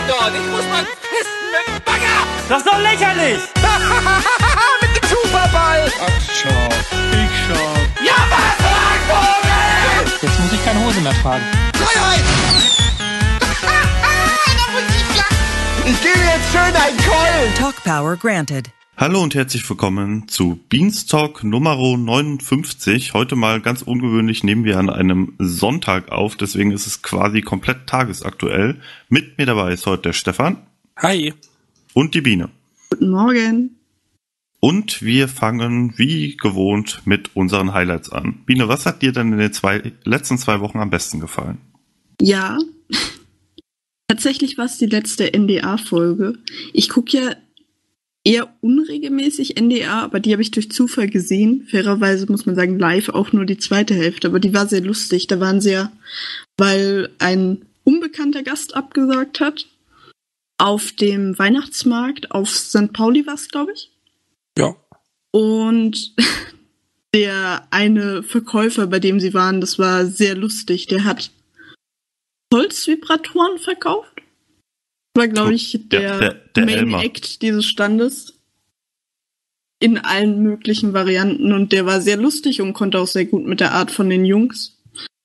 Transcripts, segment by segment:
dort. Ich muss mal pissen mit dem Bagger. Das ist doch lächerlich. Mit dem Superball. Ach, schau. Ich schau. Ja, was, Vogel? Jetzt muss ich keine Hose mehr tragen. Freiheit. Ich gebe jetzt schön einen Keulen. Talk Power granted. Hallo und herzlich willkommen zu Beanstalk Nummer 59. Heute mal ganz ungewöhnlich nehmen wir an einem Sonntag auf, deswegen ist es quasi komplett tagesaktuell. Mit mir dabei ist heute der Stefan. Hi. Und die Biene. Guten Morgen. Und wir fangen wie gewohnt mit unseren Highlights an. Biene, was hat dir denn in den letzten 2 Wochen am besten gefallen? Ja, tatsächlich war es die letzte NDA-Folge. Ich gucke ja eher unregelmäßig NDA, aber die habe ich durch Zufall gesehen. Fairerweise muss man sagen, live auch nur die zweite Hälfte, aber die war sehr lustig. Da waren sie ja, weil ein unbekannter Gast abgesagt hat, auf dem Weihnachtsmarkt auf St. Pauli war es, glaube ich. Ja. Und der eine Verkäufer, bei dem sie waren, das war sehr lustig. Der hat Holzvibratoren verkauft. War, glaube ich, der Main Elmar. Act dieses Standes. In allen möglichen Varianten. Und der war sehr lustig und konnte auch sehr gut mit der Art von den Jungs.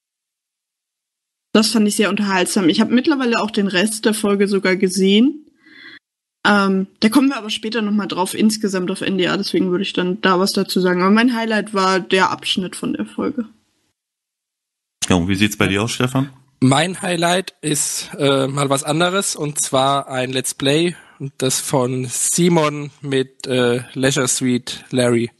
Das fand ich sehr unterhaltsam. Ich habe mittlerweile auch den Rest der Folge sogar gesehen. Da kommen wir aber später nochmal drauf, insgesamt auf NDA. Deswegen würde ich dann da was dazu sagen. Aber mein Highlight war der Abschnitt von der Folge. Ja, und wie sieht's bei dir aus, Stefan? Mein Highlight ist mal was anderes, und zwar ein Let's Play, das von Simon mit Leisure Suite Larry.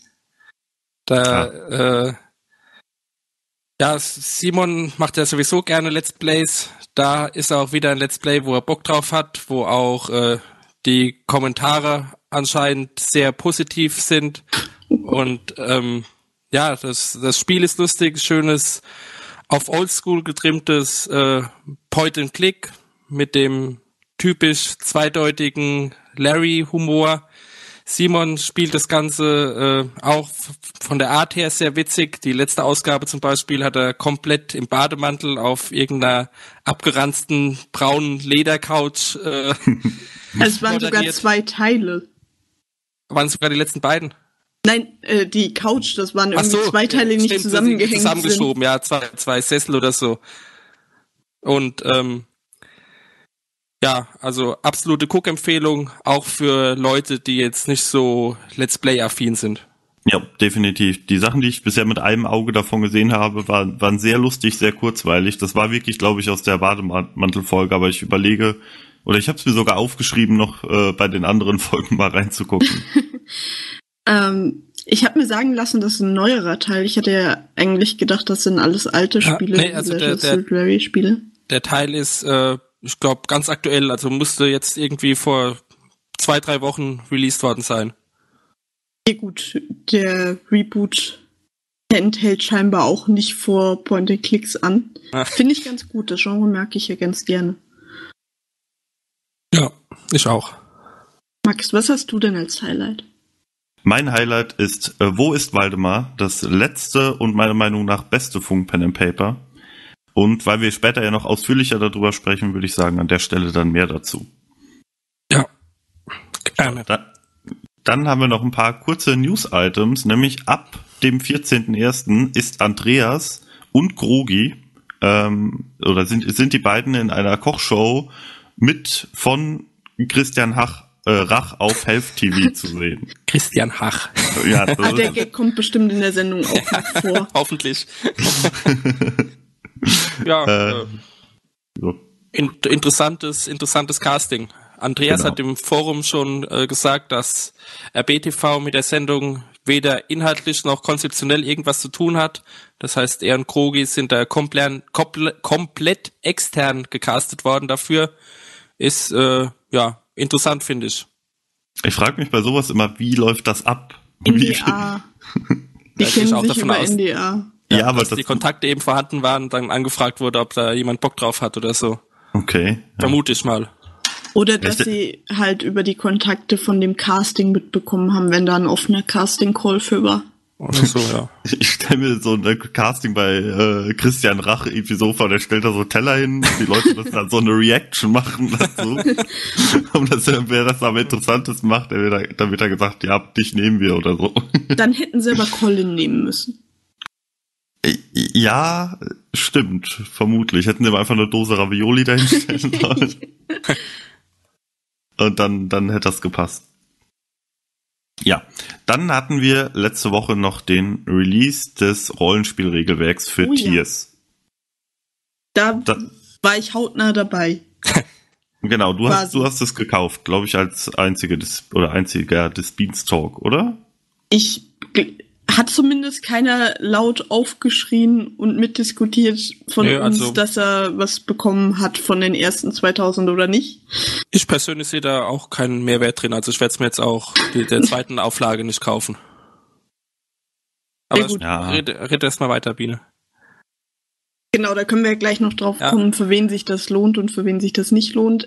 Simon macht ja sowieso gerne Let's Plays. Da ist auch wieder ein Let's Play, wo er Bock drauf hat, wo auch die Kommentare anscheinend sehr positiv sind. Und das Spiel ist lustig, schönes, auf Oldschool getrimmtes Point-and-Click mit dem typisch zweideutigen Larry-Humor. Simon spielt das Ganze auch von der Art her sehr witzig. Die letzte Ausgabe zum Beispiel hat er komplett im Bademantel auf irgendeiner abgeranzten braunen Ledercouch. Es waren sogar 2 Teile. Waren sogar die letzten beiden? Nein, die Couch, das waren irgendwie 2 Teile, die nicht zusammengehängt zusammengeschoben, sind. Ja, zwei Sessel oder so. Und also absolute Cook-Empfehlung, auch für Leute, die jetzt nicht so Let's Play-affin sind. Ja, definitiv. Die Sachen, die ich bisher mit einem Auge davon gesehen habe, waren sehr lustig, sehr kurzweilig. Das war wirklich, glaube ich, aus der Bademantel-Folge, aber ich überlege, oder ich habe es mir sogar aufgeschrieben, noch bei den anderen Folgen mal reinzugucken. Ich habe mir sagen lassen, das ist ein neuerer Teil. Ich hatte ja eigentlich gedacht, das sind alles alte Spiele, Spiele. Der Teil ist, ich glaube, ganz aktuell, also musste jetzt irgendwie vor 2-3 Wochen released worden sein. Ja gut, der Reboot enthält scheinbar auch nicht vor Point-and-Clicks an. Finde ich ganz gut, das Genre merke ich ja ganz gerne. Ja, ich auch. Max, was hast du denn als Highlight? Mein Highlight ist Wo ist Waldemar? Das letzte und meiner Meinung nach beste Funk-Pen and Paper. Und weil wir später ja noch ausführlicher darüber sprechen, würde ich sagen, an der Stelle dann mehr dazu. Ja, gerne. Dann haben wir noch ein paar kurze News-Items, nämlich ab dem 14.01. ist Andreas und Grogi, sind die beiden in einer Kochshow mit von Christian Rach auf Health TV zu sehen. Christian Hach. Ja, der Gag kommt bestimmt in der Sendung auch noch vor. Hoffentlich. Interessantes Casting. Andreas hat im Forum schon gesagt, dass RBTV mit der Sendung weder inhaltlich noch konzeptionell irgendwas zu tun hat. Das heißt, er und Krogi sind da komplett extern gecastet worden dafür. Ist interessant, finde ich. Ich frage mich bei sowas immer, wie läuft das ab? NDA. Die kennen auch sich davon über aus. NDA. Ja, aber dass die Kontakte eben vorhanden waren, dann angefragt wurde, ob da jemand Bock drauf hat oder so. Okay. Ja. Vermute ich mal. Oder dass sie halt über die Kontakte von dem Casting mitbekommen haben, wenn da ein offener Casting-Call für war. Oder so, ja. Ich stelle mir so ein Casting bei Christian Rach irgendwie so vor, der stellt da so Teller hin, die Leute müssen dann so eine Reaction machen dazu. Und wer das am interessantesten macht, dann wird er gesagt, ja, dich nehmen wir oder so. Dann hätten sie aber Colin nehmen müssen. Ja, stimmt, vermutlich. Hätten sie aber einfach eine Dose Ravioli dahinstellen sollen. Und dann hätte das gepasst. Ja, dann hatten wir letzte Woche noch den Release des Rollenspielregelwerks für Tiers. Da war ich hautnah dabei. Genau, du hast es gekauft, glaube ich, als einziger des Beanstalk, oder? Hat zumindest keiner laut aufgeschrien und mitdiskutiert von uns, dass er was bekommen hat von den ersten 2000 oder nicht. Ich persönlich sehe da auch keinen Mehrwert drin, also ich werde es mir jetzt auch der zweiten Auflage nicht kaufen. Aber red erst mal weiter, Biene. Genau, da können wir gleich noch drauf kommen, für wen sich das lohnt und für wen sich das nicht lohnt.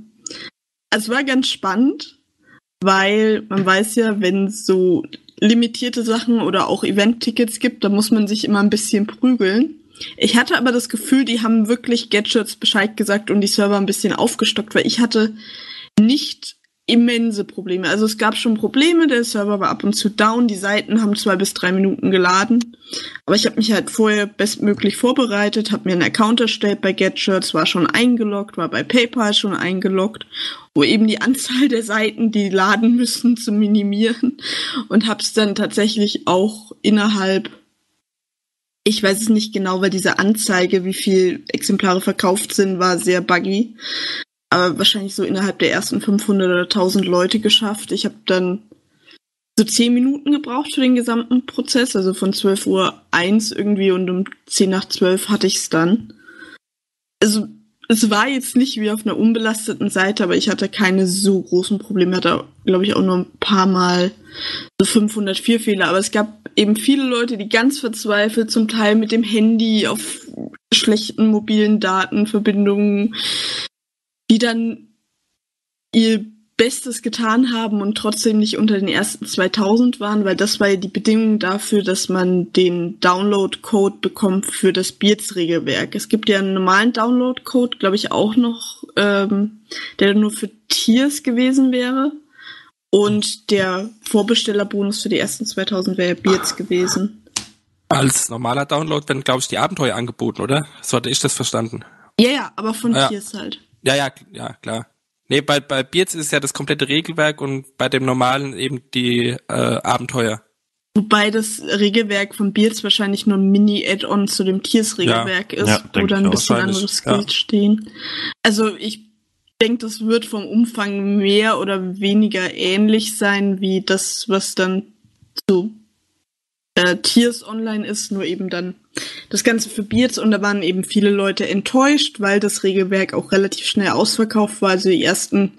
Es war ganz spannend, weil man weiß ja, wenn so limitierte Sachen oder auch Event-Tickets gibt, da muss man sich immer ein bisschen prügeln. Ich hatte aber das Gefühl, die haben wirklich Gadgets Bescheid gesagt und die Server ein bisschen aufgestockt, weil ich hatte nicht immense Probleme. Also es gab schon Probleme, der Server war ab und zu down, die Seiten haben 2 bis 3 Minuten geladen, aber ich habe mich halt vorher bestmöglich vorbereitet, habe mir einen Account erstellt bei Gadgets, war schon eingeloggt, war bei PayPal schon eingeloggt, wo eben die Anzahl der Seiten, die laden müssen, zu minimieren und habe es dann tatsächlich auch innerhalb, ich weiß es nicht genau, weil diese Anzeige, wie viel Exemplare verkauft sind, war sehr buggy. Aber wahrscheinlich so innerhalb der ersten 500 oder 1000 Leute geschafft. Ich habe dann so 10 Minuten gebraucht für den gesamten Prozess, also von 12:01 Uhr irgendwie und um 10 nach 12 hatte ich es dann. Also es war jetzt nicht wie auf einer unbelasteten Seite, aber ich hatte keine so großen Probleme. Ich hatte, glaube ich, auch nur ein paar Mal so 504 Fehler. Aber es gab eben viele Leute, die ganz verzweifelt, zum Teil mit dem Handy auf schlechten mobilen Datenverbindungen, die dann ihr Bestes getan haben und trotzdem nicht unter den ersten 2000 waren, weil das war ja die Bedingung dafür, dass man den Download-Code bekommt für das Beards-Regelwerk. Es gibt ja einen normalen Download-Code, glaube ich auch noch, der nur für Tiers gewesen wäre. Und der Vorbestellerbonus für die ersten 2000 wäre ja Beards gewesen. Als normaler Download werden, glaube ich, die Abenteuer angeboten, oder? So hatte ich das verstanden. Ja, aber von Tiers halt. Ja, klar. Nee, bei Beards ist ja das komplette Regelwerk und bei dem normalen eben die Abenteuer. Wobei das Regelwerk von Beards wahrscheinlich nur ein Mini-Add-on zu dem Tiers-Regelwerk ist, wo dann ein bisschen andere Skills stehen. Also ich denke, das wird vom Umfang mehr oder weniger ähnlich sein wie das, was dann zu Tiers online ist, nur eben dann das Ganze für Beards, und da waren eben viele Leute enttäuscht, weil das Regelwerk auch relativ schnell ausverkauft war. Also die ersten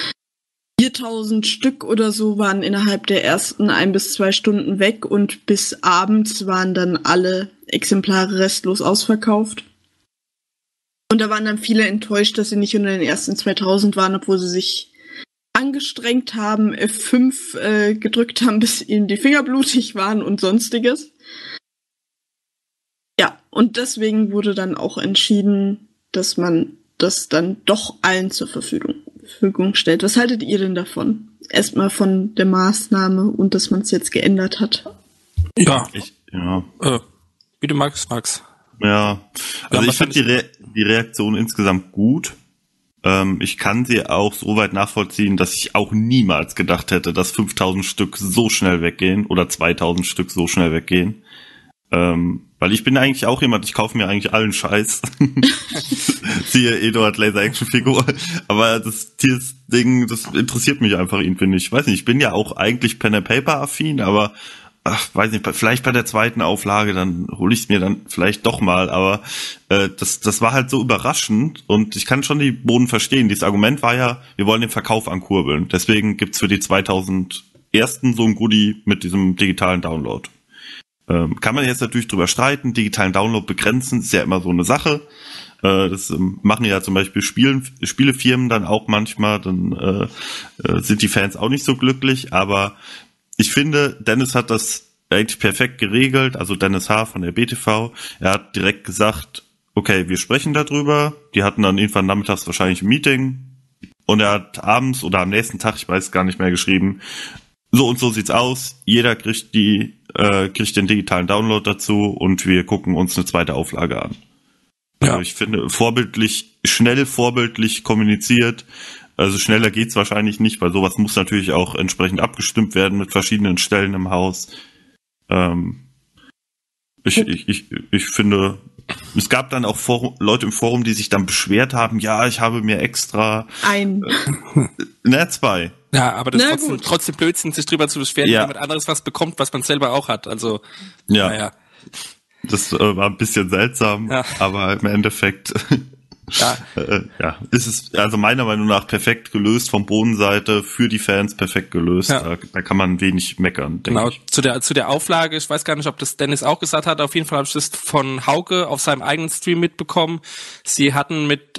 4000 Stück oder so waren innerhalb der ersten 1 bis 2 Stunden weg und bis abends waren dann alle Exemplare restlos ausverkauft. Und da waren dann viele enttäuscht, dass sie nicht unter den ersten 2000 waren, obwohl sie sich angestrengt haben, F5 gedrückt haben, bis ihnen die Finger blutig waren und sonstiges. Ja, und deswegen wurde dann auch entschieden, dass man das dann doch allen zur Verfügung stellt. Was haltet ihr denn davon? Erstmal von der Maßnahme und dass man es jetzt geändert hat. Ja. Wie du magst, Max. Ja, also ich finde die Reaktion insgesamt gut. Ich kann sie auch so weit nachvollziehen, dass ich auch niemals gedacht hätte, dass 5000 Stück so schnell weggehen oder 2000 Stück so schnell weggehen. Weil ich bin eigentlich auch jemand, ich kaufe mir eigentlich allen Scheiß. Siehe Eduard Laser Action Figur. Aber das Tiers-Ding, das interessiert mich einfach irgendwie nicht. Ich weiß nicht, ich bin ja auch eigentlich Pen and Paper affin, aber weiß nicht, vielleicht bei der zweiten Auflage, dann hole ich es mir dann vielleicht doch mal, aber das war halt so überraschend und ich kann schon die Boden verstehen. Dieses Argument war ja, wir wollen den Verkauf ankurbeln. Deswegen gibt's für die 2000 ersten so ein Goodie mit diesem digitalen Download. Kann man jetzt natürlich drüber streiten, digitalen Download begrenzen, ist ja immer so eine Sache. Das machen ja zum Beispiel Spielefirmen dann auch manchmal, dann sind die Fans auch nicht so glücklich, aber ich finde, Dennis hat das eigentlich perfekt geregelt, also Dennis H. von der BTV, er hat direkt gesagt, okay, wir sprechen darüber, die hatten dann irgendwann nachmittags wahrscheinlich ein Meeting und er hat abends oder am nächsten Tag, ich weiß gar nicht mehr, geschrieben, so und so sieht's aus, jeder kriegt kriegt den digitalen Download dazu und wir gucken uns eine zweite Auflage an. Ja. Also ich finde, schnell vorbildlich kommuniziert. Also schneller geht's wahrscheinlich nicht, weil sowas muss natürlich auch entsprechend abgestimmt werden mit verschiedenen Stellen im Haus. Ich finde, es gab dann auch Leute im Forum, die sich dann beschwert haben, ja, ich habe mir extra 2. Ja, aber das ist trotzdem Blödsinn, sich drüber zu beschweren, wenn jemand anderes was bekommt, was man selber auch hat. Also, naja. Das war ein bisschen seltsam, aber im Endeffekt ist es also meiner Meinung nach perfekt gelöst, von Bodenseite für die Fans perfekt gelöst. Ja. Da kann man wenig meckern, denke ich. Zu der Auflage, ich weiß gar nicht, ob das Dennis auch gesagt hat, auf jeden Fall habe ich das von Hauke auf seinem eigenen Stream mitbekommen. Sie hatten mit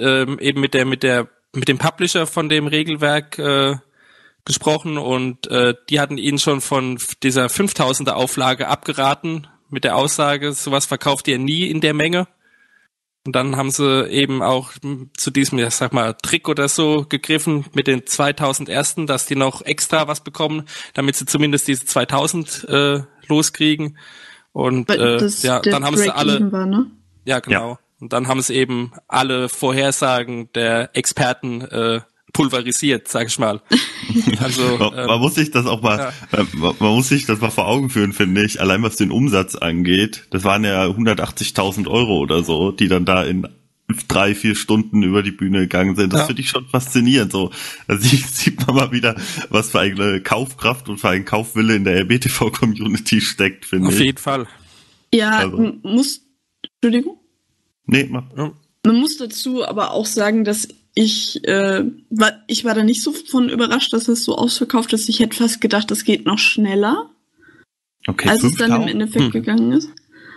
dem Publisher von dem Regelwerk gesprochen und die hatten ihn schon von dieser 5000er Auflage abgeraten, mit der Aussage, sowas verkauft ihr nie in der Menge. Und dann haben sie eben auch zu diesem, ich sag mal, Trick oder so gegriffen mit den 2000 Ersten, dass die noch extra was bekommen, damit sie zumindest diese 2000 loskriegen. Und dann haben sie alle... War, ne? Ja, genau. Ja. Und dann haben sie eben alle Vorhersagen der Experten pulverisiert, sag ich mal. Also man muss sich das auch mal, man muss sich das mal vor Augen führen, finde ich. Allein was den Umsatz angeht, das waren ja 180.000 Euro oder so, die dann da in 3-4 Stunden über die Bühne gegangen sind. Das finde ich schon faszinierend. So, da sieht man mal wieder, was für eine Kaufkraft und für einen Kaufwille in der RBTV-Community steckt, finde ich. Auf jeden Fall. Ja, Entschuldigung? Nee, man muss dazu aber auch sagen, dass ich war da nicht so von überrascht, dass es so ausverkauft ist. Ich hätte fast gedacht, das geht noch schneller, als es dann im Endeffekt gegangen ist.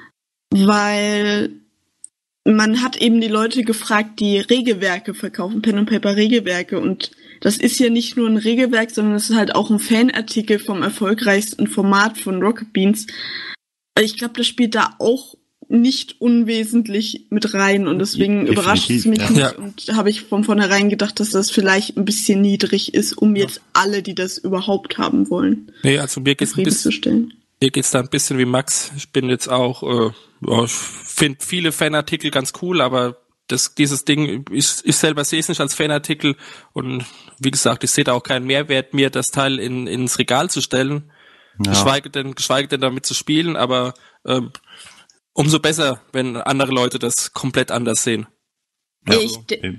Weil man hat eben die Leute gefragt, die Regelwerke verkaufen, Pen and Paper Regelwerke. Und das ist ja nicht nur ein Regelwerk, sondern es ist halt auch ein Fanartikel vom erfolgreichsten Format von Rocket Beans. Ich glaube, das spielt da auch nicht unwesentlich mit rein und deswegen überrascht es mich nicht und habe ich von vornherein gedacht, dass das vielleicht ein bisschen niedrig ist, um jetzt alle, die das überhaupt haben wollen, nee, also mir geht's da ein bisschen wie Max. Ich bin jetzt auch, ich finde viele Fanartikel ganz cool, aber dieses Ding, ich selber sehe es nicht als Fanartikel und wie gesagt, ich sehe da auch keinen Mehrwert, mir das Teil ins Regal zu stellen, geschweige denn damit zu spielen, aber umso besser, wenn andere Leute das komplett anders sehen. Ja. Bitte?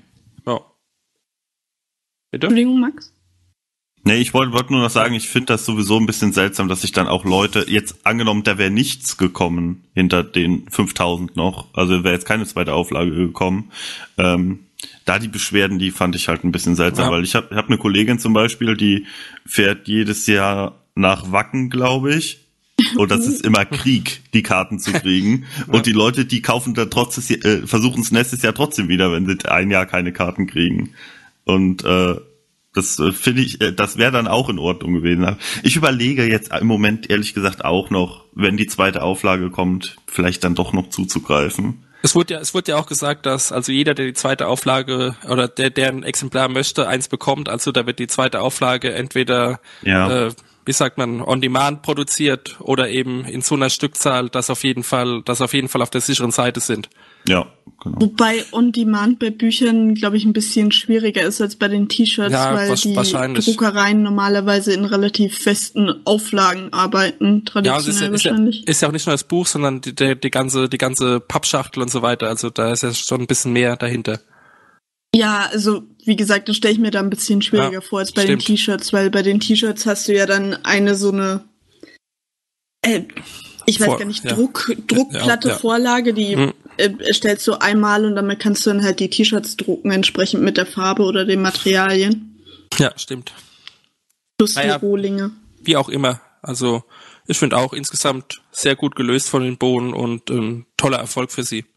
Entschuldigung, Max? Nee, ich wollte nur noch sagen, ich finde das sowieso ein bisschen seltsam, dass sich dann auch Leute, jetzt angenommen, da wäre nichts gekommen hinter den 5000 noch, also wäre jetzt keine zweite Auflage gekommen, da die Beschwerden, die fand ich halt ein bisschen seltsam, weil ich hab eine Kollegin zum Beispiel, die fährt jedes Jahr nach Wacken, glaube ich, und das ist immer Krieg, die Karten zu kriegen. Und die Leute, die kaufen da versuchen es nächstes Jahr trotzdem wieder, wenn sie ein Jahr keine Karten kriegen. Und das finde ich, das wäre dann auch in Ordnung gewesen. Ich überlege jetzt im Moment ehrlich gesagt auch noch, wenn die zweite Auflage kommt, vielleicht dann doch noch zuzugreifen. Es wurde ja auch gesagt, dass also jeder, der die zweite Auflage oder der ein Exemplar möchte, eins bekommt. Also da wird die zweite Auflage entweder wie sagt man, on demand produziert oder eben in so einer Stückzahl, dass auf jeden Fall auf der sicheren Seite sind. Ja, genau. Wobei on demand bei Büchern, glaube ich, ein bisschen schwieriger ist als bei den T-Shirts, weil die Druckereien normalerweise in relativ festen Auflagen arbeiten, traditionell wahrscheinlich. Ist ja auch nicht nur das Buch, sondern die ganze Pappschachtel und so weiter. Also da ist ja schon ein bisschen mehr dahinter. Ja, also wie gesagt, das stelle ich mir da ein bisschen schwieriger vor als bei den T-Shirts, weil bei den T-Shirts hast du ja dann eine so eine, ich weiß gar nicht, Druckplatte, Vorlage, die erstellst du einmal und damit kannst du dann halt die T-Shirts drucken, entsprechend mit der Farbe oder den Materialien. Ja, stimmt. Plus die Rohlinge. Wie auch immer. Also ich finde auch insgesamt sehr gut gelöst von den Bohnen und toller Erfolg für sie.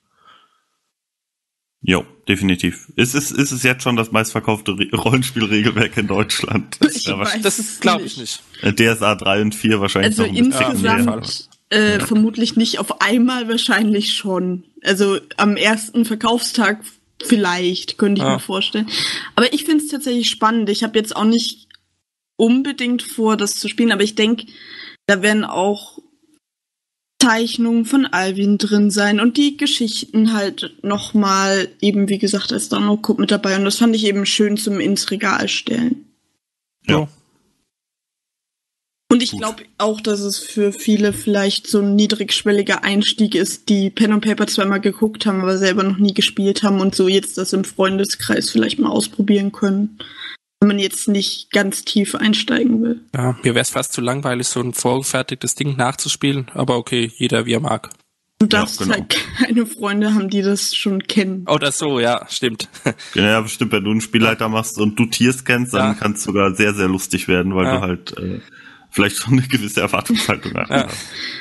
Jo, definitiv. Ist es jetzt schon das meistverkaufte Rollenspielregelwerk in Deutschland? Das glaube ich nicht. DSA 3 und 4 wahrscheinlich also noch ein bisschen insgesamt vermutlich nicht auf einmal, wahrscheinlich schon. Also am ersten Verkaufstag vielleicht, könnte ich mir vorstellen. Aber ich finde es tatsächlich spannend. Ich habe jetzt auch nicht unbedingt vor, das zu spielen, aber ich denke, da werden auch Zeichnungen von Alvin drin sein und die Geschichten halt nochmal eben, wie gesagt, als Download-Code mit dabei. Und das fand ich eben schön zum ins Regal stellen. Ja. Und ich glaube auch, dass es für viele vielleicht so ein niedrigschwelliger Einstieg ist, die Pen and Paper zweimal geguckt haben, aber selber noch nie gespielt haben und so jetzt das im Freundeskreis vielleicht mal ausprobieren können, wenn man jetzt nicht ganz tief einsteigen will. Ja, mir wäre es fast zu langweilig, so ein vorgefertigtes Ding nachzuspielen, aber okay, jeder wie er mag. Du darfst halt keine Freunde haben, die das schon kennen. Oder so, ja, stimmt. Ja, bestimmt, wenn du einen Spielleiter machst und du Tiers kennst, dann kann es sogar sehr, sehr lustig werden, weil du halt vielleicht schon eine gewisse Erwartungshaltung hast.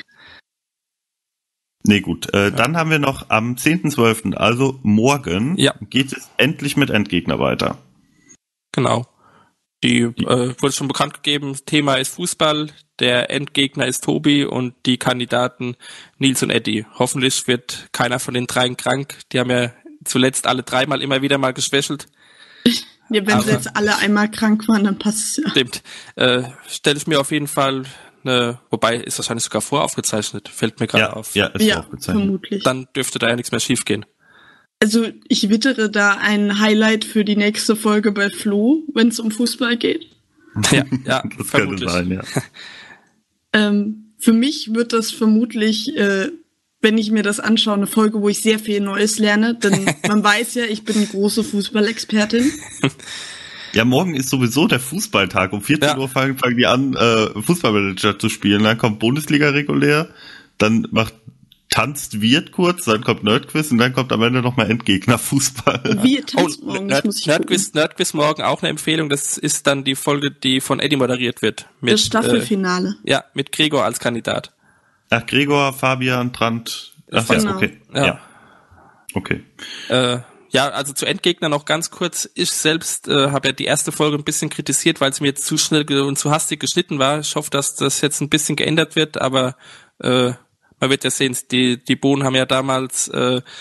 Nee, gut. Dann haben wir noch am 10.12., also morgen, geht es endlich mit Endgegner weiter. Genau. Die wurde schon bekannt gegeben, Thema ist Fußball, der Endgegner ist Tobi und die Kandidaten Nils und Eddie. Hoffentlich wird keiner von den dreien krank. Die haben ja zuletzt alle dreimal immer wieder mal geschwächelt. Ja, wenn sie jetzt alle einmal krank waren, dann passt es ja. Stimmt. Stelle ich mir auf jeden Fall wobei ist wahrscheinlich sogar voraufgezeichnet, fällt mir gerade auf. Ja, ist aufgezeichnet. Vermutlich. Dann dürfte da ja nichts mehr schief gehen. Also ich wittere da ein Highlight für die nächste Folge bei Flo, wenn es um Fußball geht. Ja, das vermutlich. könnte sein, ja. Für mich wird das vermutlich, wenn ich mir das anschaue, eine Folge, wo ich sehr viel Neues lerne, denn man weiß ja, ich bin eine große Fußballexpertin. Ja, morgen ist sowieso der Fußballtag. Um 14 Uhr fangen die an, Fußballmanager zu spielen. Dann kommt Bundesliga regulär, dann tanzt Wirt kurz, dann kommt Nerdquiz und dann kommt am Ende nochmal Endgegner Fußball. Wir tanzen morgen, das muss ich Nerdquiz morgen auch eine Empfehlung. Das ist dann die Folge, die von Eddie moderiert wird. Mit, das Staffelfinale. Mit Gregor als Kandidat. Ach, Gregor, Fabian, Trant. Ach genau. ja, okay. Ja. Okay. Also zu Endgegner noch ganz kurz. Ich selbst habe ja die erste Folge ein bisschen kritisiert, weil es mir jetzt zu schnell und zu hastig geschnitten war. Ich hoffe, dass das jetzt ein bisschen geändert wird, aber man wird ja sehen, die Bohnen haben ja damals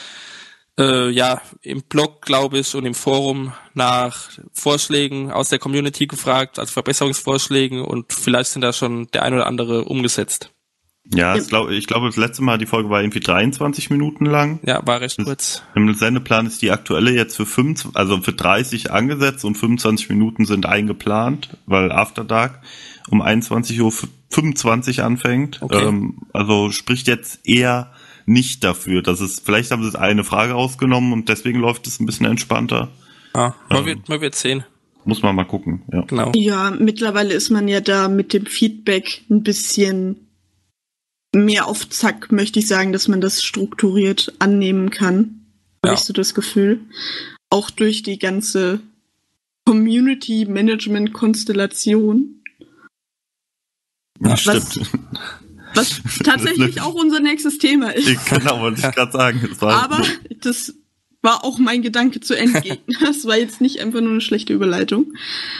im Blog, glaube ich, und im Forum nach Vorschlägen aus der Community gefragt, also Verbesserungsvorschlägen, und vielleicht sind da schon der ein oder andere umgesetzt. Ja, ich glaube, das letzte Mal, die Folge war irgendwie 23 Minuten lang. Ja, war recht kurz. Im Sendeplan ist die aktuelle jetzt für 30 angesetzt und 25 Minuten sind eingeplant, weil After Dark um 21.25 Uhr anfängt. Okay. Also spricht jetzt eher nicht dafür, dass vielleicht haben sie eine Frage rausgenommen und deswegen läuft es ein bisschen entspannter. Man wird sehen. Muss man mal gucken, ja. Genau. Ja, mittlerweile ist man ja da mit dem Feedback ein bisschen mehr auf Zack, möchte ich sagen, dass man das strukturiert annehmen kann. Habe ich so das Gefühl. Auch durch die ganze Community-Management-Konstellation. Ja, stimmt. Was tatsächlich auch unser nächstes Thema ist. Genau, wollte ich gerade sagen. Aber das war auch mein Gedanke zu Endgegner. Das war jetzt nicht einfach nur eine schlechte Überleitung.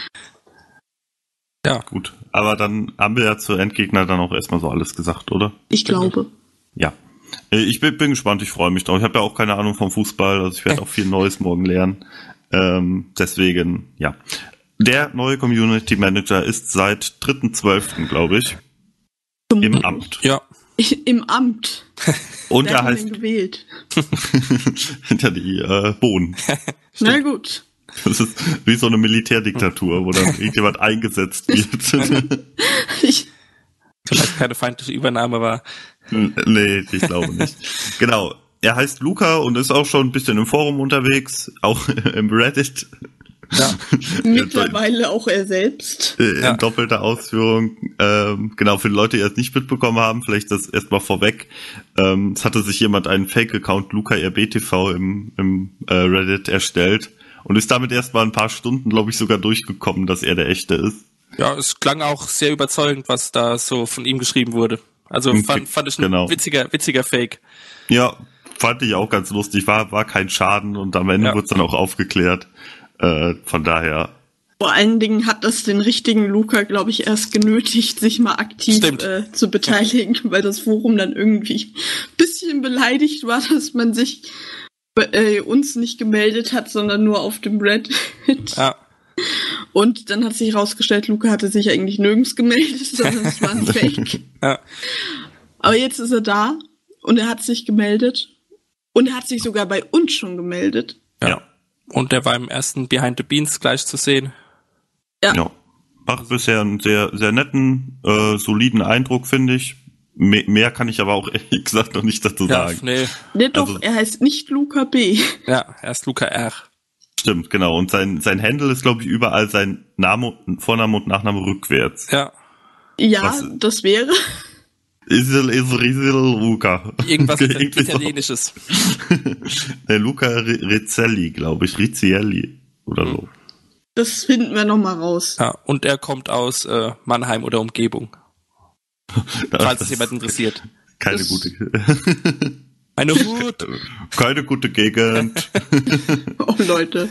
Ja. Gut, aber dann haben wir ja zu Endgegner dann auch erstmal so alles gesagt, oder? Ich glaube. Ja. Ich bin gespannt, ich freue mich drauf. Ich habe ja auch keine Ahnung vom Fußball, also ich werde auch viel Neues morgen lernen. Deswegen, ja. Der neue Community Manager ist seit 3.12., glaube ich, im Amt. Ja. Im Amt. Und er heißt gewählt. hinter die Bohnen. Na gut. Das ist wie so eine Militärdiktatur, wo dann irgendjemand eingesetzt wird. Vielleicht keine feindliche Übernahme war. Nee, ich glaube nicht. Genau. Er heißt Luca und ist auch schon ein bisschen im Forum unterwegs, auch im Reddit. Ja. Mittlerweile auch er selbst. In doppelter Ausführung. Genau, für die Leute, die es nicht mitbekommen haben, vielleicht das erstmal vorweg. Es hatte sich jemand einen Fake-Account LucaRBTV im Reddit erstellt und ist damit erstmal ein paar Stunden, glaube ich, sogar durchgekommen, dass er der Echte ist. Ja, es klang auch sehr überzeugend, was da so von ihm geschrieben wurde. Also fand ich ein witziger Fake. Ja, fand ich auch ganz lustig. War kein Schaden und am Ende wurde es dann auch aufgeklärt. Von daher, Vor allen Dingen hat das den richtigen Luca, glaube ich, erst genötigt, sich mal aktiv zu beteiligen, weil das Forum dann irgendwie ein bisschen beleidigt war, dass man sich bei uns nicht gemeldet hat, sondern nur auf dem Reddit. Ja. Und dann hat sich herausgestellt, Luca hatte sich eigentlich nirgends gemeldet, sondern es war ein Fake. Ja. Aber jetzt ist er da und er hat sich gemeldet. Und er hat sich sogar bei uns schon gemeldet. Ja. Und der war im ersten Behind the Beans gleich zu sehen. Ja. Macht bisher einen sehr, sehr netten, soliden Eindruck, finde ich. Mehr kann ich aber auch ehrlich gesagt noch nicht dazu sagen. Nee, doch, also, er heißt nicht Luca B. Ja, er ist Luca R. Stimmt, genau. Und sein Handle ist, glaube ich, überall sein Name, Vorname und Nachname rückwärts. Ja. Ja, das wäre... Luca. Irgendwas Italienisches. Der Luca Rizzelli, glaube ich. Rizzelli oder so. Das finden wir nochmal raus. Ja, und er kommt aus Mannheim oder Umgebung. Falls es jemand interessiert. Keine gute... Eine Hut. Keine gute Gegend. Oh, Leute.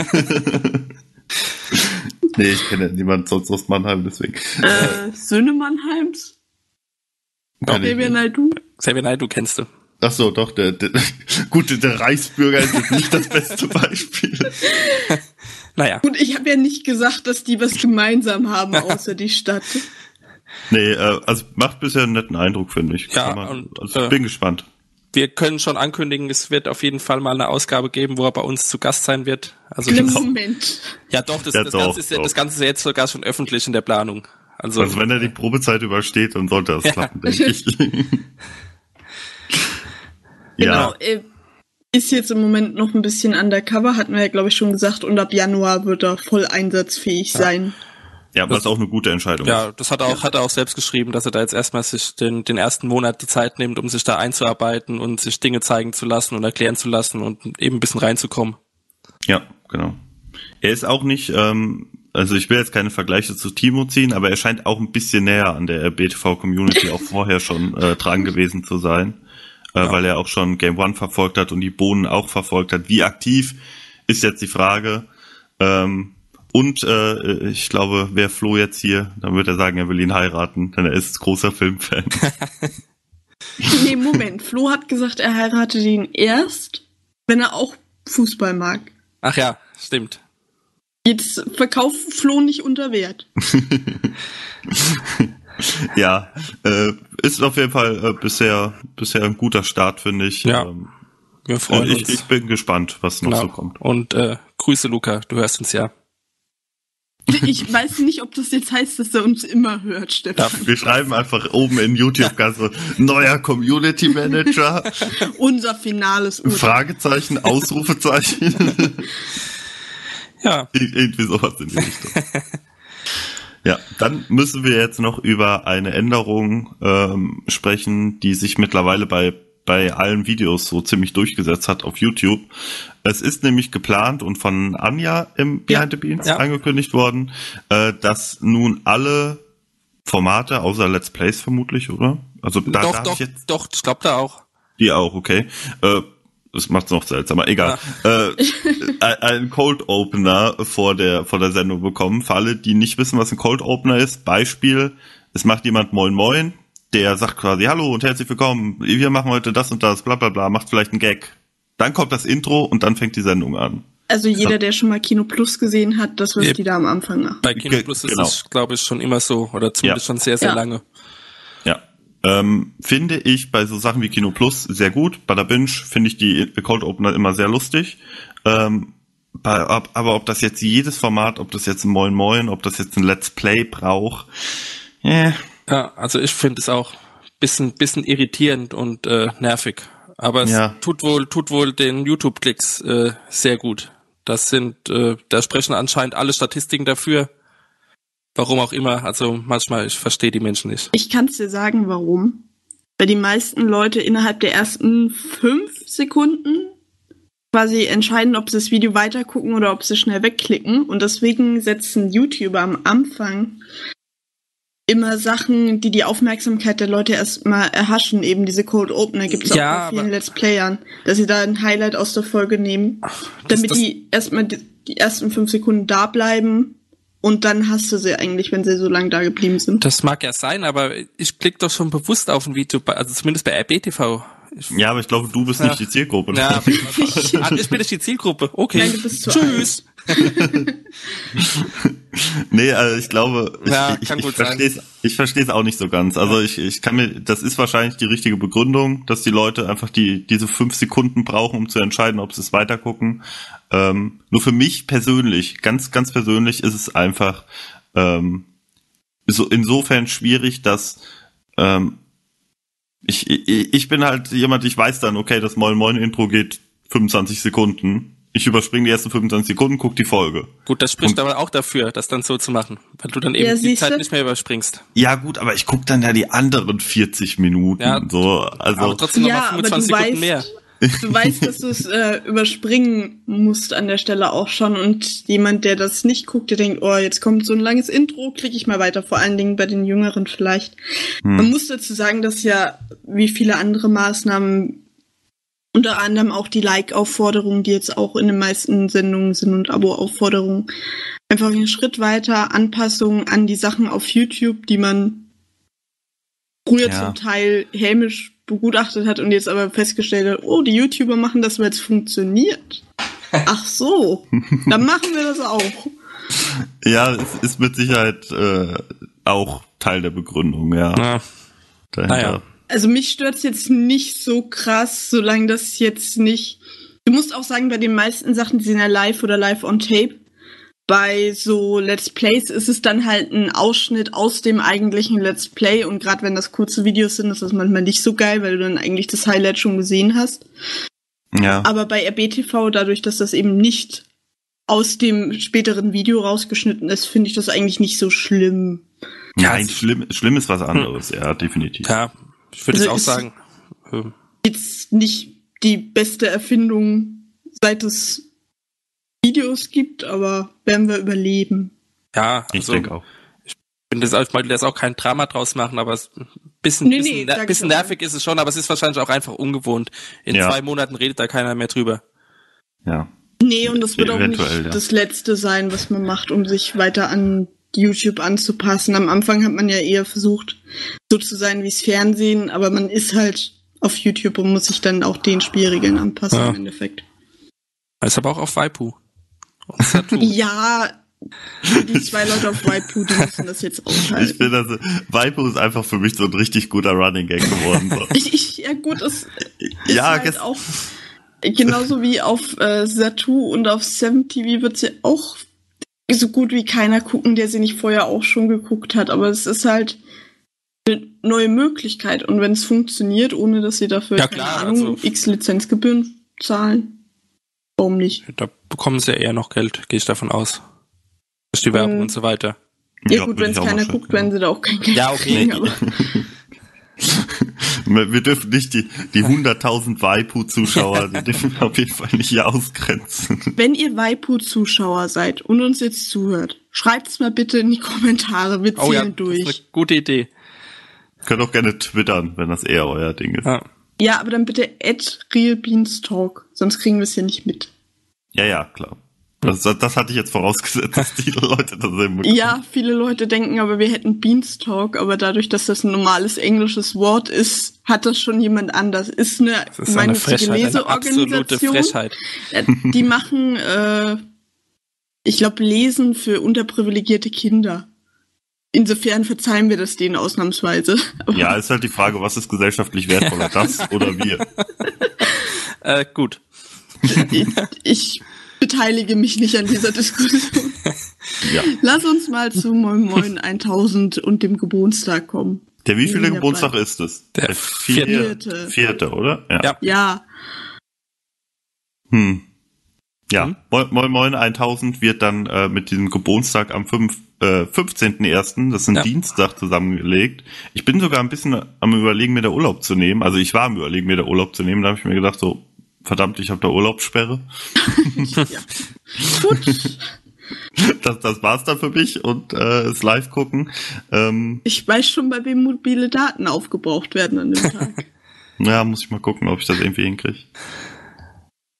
Nee, ich kenne niemanden sonst aus Mannheim, deswegen. Söhne Mannheims? Xavier Naidoo? Xavier Naidoo kennst du. Ach so, doch, der Reichsbürger ist jetzt nicht das beste Beispiel. Naja. Und ich habe ja nicht gesagt, dass die was gemeinsam haben, außer die Stadt. Nee, also macht bisher einen netten Eindruck, finde ich. Ja, ich bin gespannt. Wir können schon ankündigen, es wird auf jeden Fall mal eine Ausgabe geben, wo er bei uns zu Gast sein wird. Also Moment. Ja, doch, das Ganze ist jetzt sogar schon öffentlich in der Planung. Also wenn er die Probezeit übersteht, dann sollte das klappen, denke ich. Genau, ist jetzt im Moment noch ein bisschen undercover, hatten wir ja, glaube ich, schon gesagt, und ab Januar wird er voll einsatzfähig sein. Ja, was auch eine gute Entscheidung ist. Ja, das hat er auch selbst geschrieben, dass er da jetzt erstmal sich den ersten Monat die Zeit nimmt, um sich da einzuarbeiten und sich Dinge zeigen zu lassen und erklären zu lassen und eben ein bisschen reinzukommen. Ja, genau. Er ist auch nicht, also ich will jetzt keine Vergleiche zu Timo ziehen, aber er scheint auch ein bisschen näher an der BTV-Community auch vorher schon dran gewesen zu sein, weil er auch schon Game One verfolgt hat und die Bohnen auch verfolgt hat. Wie aktiv ist jetzt die Frage. Und ich glaube, wäre Flo jetzt hier, dann würde er sagen, er will ihn heiraten, denn er ist großer Filmfan. Nee, Moment. Flo hat gesagt, er heiratet ihn erst, wenn er auch Fußball mag. Ach ja, stimmt. Jetzt verkauft Flo nicht unter Wert. Ja, ist auf jeden Fall bisher ein guter Start, finde ich. Ja, wir freuen uns. Ich bin gespannt, was noch so kommt. Und Grüße, Luca, du hörst uns ja. Ich weiß nicht, ob das jetzt heißt, dass er uns immer hört, Stefan. Ja, wir schreiben einfach oben in YouTube-Gasse, neuer Community Manager. Unser finales Urteil. Fragezeichen, Ausrufezeichen. Ja. Irgendwie sowas in die Richtung. Ja, dann müssen wir jetzt noch über eine Änderung sprechen, die sich mittlerweile bei allen Videos so ziemlich durchgesetzt hat auf YouTube. Es ist nämlich geplant und von Anja im Behind the Beans angekündigt worden, dass nun alle Formate, außer Let's Plays vermutlich, oder? Also da ich glaube da auch. Die auch, okay. Das macht's noch seltsamer, egal. Ja. Einen Cold Opener vor der Sendung bekommen. Für alle, die nicht wissen, was ein Cold Opener ist, Beispiel, es macht jemand Moin Moin, der sagt quasi, hallo und herzlich willkommen, wir machen heute das und das, bla bla bla, macht vielleicht einen Gag. Dann kommt das Intro und dann fängt die Sendung an. Also jeder, der schon mal Kino Plus gesehen hat, das, was die da am Anfang machen. Bei Kino Plus ist es, glaube ich, schon immer so, oder zumindest schon sehr, sehr lange. Ja. Finde ich bei so Sachen wie Kino Plus sehr gut. Bei der Binge finde ich die Cold Opener immer sehr lustig. Aber ob das jetzt jedes Format, ob das jetzt ein Moin Moin, ob das jetzt ein Let's Play braucht, Ja, also ich finde es auch bisschen irritierend und nervig. Aber es tut wohl den YouTube-Klicks sehr gut. Da sprechen anscheinend alle Statistiken dafür. Warum auch immer, also manchmal, ich verstehe die Menschen nicht. Ich kann es dir sagen, warum. Weil die meisten Leute innerhalb der ersten 5 Sekunden quasi entscheiden, ob sie das Video weitergucken oder ob sie schnell wegklicken. Und deswegen setzen YouTuber am Anfang immer Sachen, die Aufmerksamkeit der Leute erstmal erhaschen. Eben diese Cold Opener gibt es auch bei vielen Let's Playern, dass sie da ein Highlight aus der Folge nehmen, damit die erstmal die ersten 5 Sekunden da bleiben und dann hast du sie eigentlich, wenn sie so lange da geblieben sind. Das mag ja sein, aber ich klicke doch schon bewusst auf ein Video, also zumindest bei RBTV. Ja, aber ich glaube, du bist nicht die Zielgruppe. Ja, ich bin nicht die Zielgruppe. Okay. Nein, du bist zu Tschüss. Nee, also ich glaube, Ja, kann gut sein. ich verstehe es auch nicht so ganz. Also ich kann mir, das ist wahrscheinlich die richtige Begründung, dass die Leute einfach diese 5 Sekunden brauchen, um zu entscheiden, ob sie es weitergucken. Nur für mich persönlich, ganz, ganz persönlich ist es einfach so insofern schwierig, dass ich bin halt jemand, ich weiß dann, okay, das Moin Moin Intro geht 25 Sekunden. Ich überspringe die ersten 25 Sekunden, guck die Folge. Gut, das spricht aber auch dafür, das dann so zu machen, weil du dann eben die Zeit nicht mehr überspringst. Ja gut, aber ich guck dann ja die anderen 40 Minuten. Ja, so, also aber trotzdem noch mal 25 Sekunden mehr. Du weißt, dass du es überspringen musst an der Stelle auch schon und jemand, der das nicht guckt, der denkt, oh, jetzt kommt so ein langes Intro, klicke ich mal weiter, vor allen Dingen bei den Jüngeren vielleicht. Man muss dazu sagen, dass ja wie viele andere Maßnahmen, unter anderem auch die Like-Aufforderungen, die jetzt auch in den meisten Sendungen sind und Abo-Aufforderungen, einfach einen Schritt weiter, Anpassungen an die Sachen auf YouTube, die man früher zum Teil hämisch begutachtet hat und jetzt aber festgestellt hat, oh, die YouTuber machen das, weil es funktioniert. Ach so, dann machen wir das auch. Ja, es ist mit Sicherheit auch Teil der Begründung, ja. Naja. Also mich stört's jetzt nicht so krass, solange das jetzt nicht... Du musst auch sagen, bei den meisten Sachen, die sind ja live oder live on tape, bei so Let's Plays ist es dann halt ein Ausschnitt aus dem eigentlichen Let's Play und gerade wenn das kurze Videos sind, ist das manchmal nicht so geil, weil du dann eigentlich das Highlight schon gesehen hast. Ja. Aber bei RBTV, dadurch, dass das eben nicht aus dem späteren Video rausgeschnitten ist, finde ich das eigentlich nicht so schlimm. Nein, schlimm ist was anderes, ja, definitiv. Ja, ich würde Also es auch sagen. Jetzt nicht die beste Erfindung, seit es Videos gibt, aber werden wir überleben. Ja, Ich denke auch. Ich will das auch kein Drama draus machen, aber es bisschen nervig ist es schon, aber es ist wahrscheinlich auch einfach ungewohnt. In 2 Monaten redet da keiner mehr drüber. Ja. Nee, und das wird auch nicht Eventuell, das Letzte sein, was man macht, um sich weiter an YouTube anzupassen. Am Anfang hat man ja eher versucht, so zu sein wie das Fernsehen, aber man ist halt auf YouTube und muss sich dann auch den Spielregeln anpassen im Endeffekt. Das ist aber auch auf Waipu. Ja, die 2 Leute auf Waipu, die müssen das jetzt aushalten. Ich finde, Waipu ist einfach für mich so ein richtig guter Running Gag geworden. So. Ja gut, es ist Ja, halt auch genauso wie auf Zattoo und auf 7TV wird sie auch so gut wie keiner gucken, der sie nicht vorher auch schon geguckt hat. Aber es ist halt eine neue Möglichkeit. Und wenn es funktioniert, ohne dass sie dafür, keine Ahnung, x Lizenzgebühren zahlen, warum nicht? Da bekommen sie ja eher noch Geld, gehe ich davon aus. Durch die Werbung und so weiter. Ja gut, wenn es keiner guckt, werden sie da auch kein Geld kriegen. Aber Wir dürfen nicht die 100.000 Waipu-Zuschauer, die dürfen wir auf jeden Fall nicht hier ausgrenzen. Wenn ihr Waipu-Zuschauer seid und uns jetzt zuhört, schreibt's mal bitte in die Kommentare, wir zielen durch. Das ist eine gute Idee. Könnt auch gerne twittern, wenn das eher euer Ding ist. Ja, aber dann bitte @realbeanstalk, sonst kriegen wir es ja nicht mit. Ja, klar. Das hatte ich jetzt vorausgesetzt, dass die Leute das sehen bekommen. Ja, viele Leute denken aber, wir hätten Beanstalk, aber dadurch, dass das ein normales englisches Wort ist, hat das schon jemand anders. Ist eine gemeinnützige Leseorganisation. Absolute Frechheit. Die machen, ich glaube, Lesen für unterprivilegierte Kinder. Insofern verzeihen wir das denen ausnahmsweise. Ja, ist halt die Frage, was ist gesellschaftlich wertvoller, das oder wir? Gut. Ich beteilige mich nicht an dieser Diskussion. Ja. Lass uns mal zu Moin Moin 1000 und dem Geburtstag kommen. Der wievielte Geburtstag ist es? Der vierte, oder? Ja. Ja, Moin Moin 1000 wird dann mit diesem Geburtstag am 15.01., das ist ein Dienstag, zusammengelegt. Ich bin sogar ein bisschen am Überlegen, mir da Urlaub zu nehmen. Also ich war am Überlegen, mir da Urlaub zu nehmen. Da habe ich mir gedacht, so, verdammt, ich habe da Urlaubssperre. Ja. Gut. Das war's dann für mich und das Live gucken. Ich weiß schon, bei wem mobile Daten aufgebraucht werden an dem Tag. Ja, muss ich mal gucken, ob ich das irgendwie hinkriege.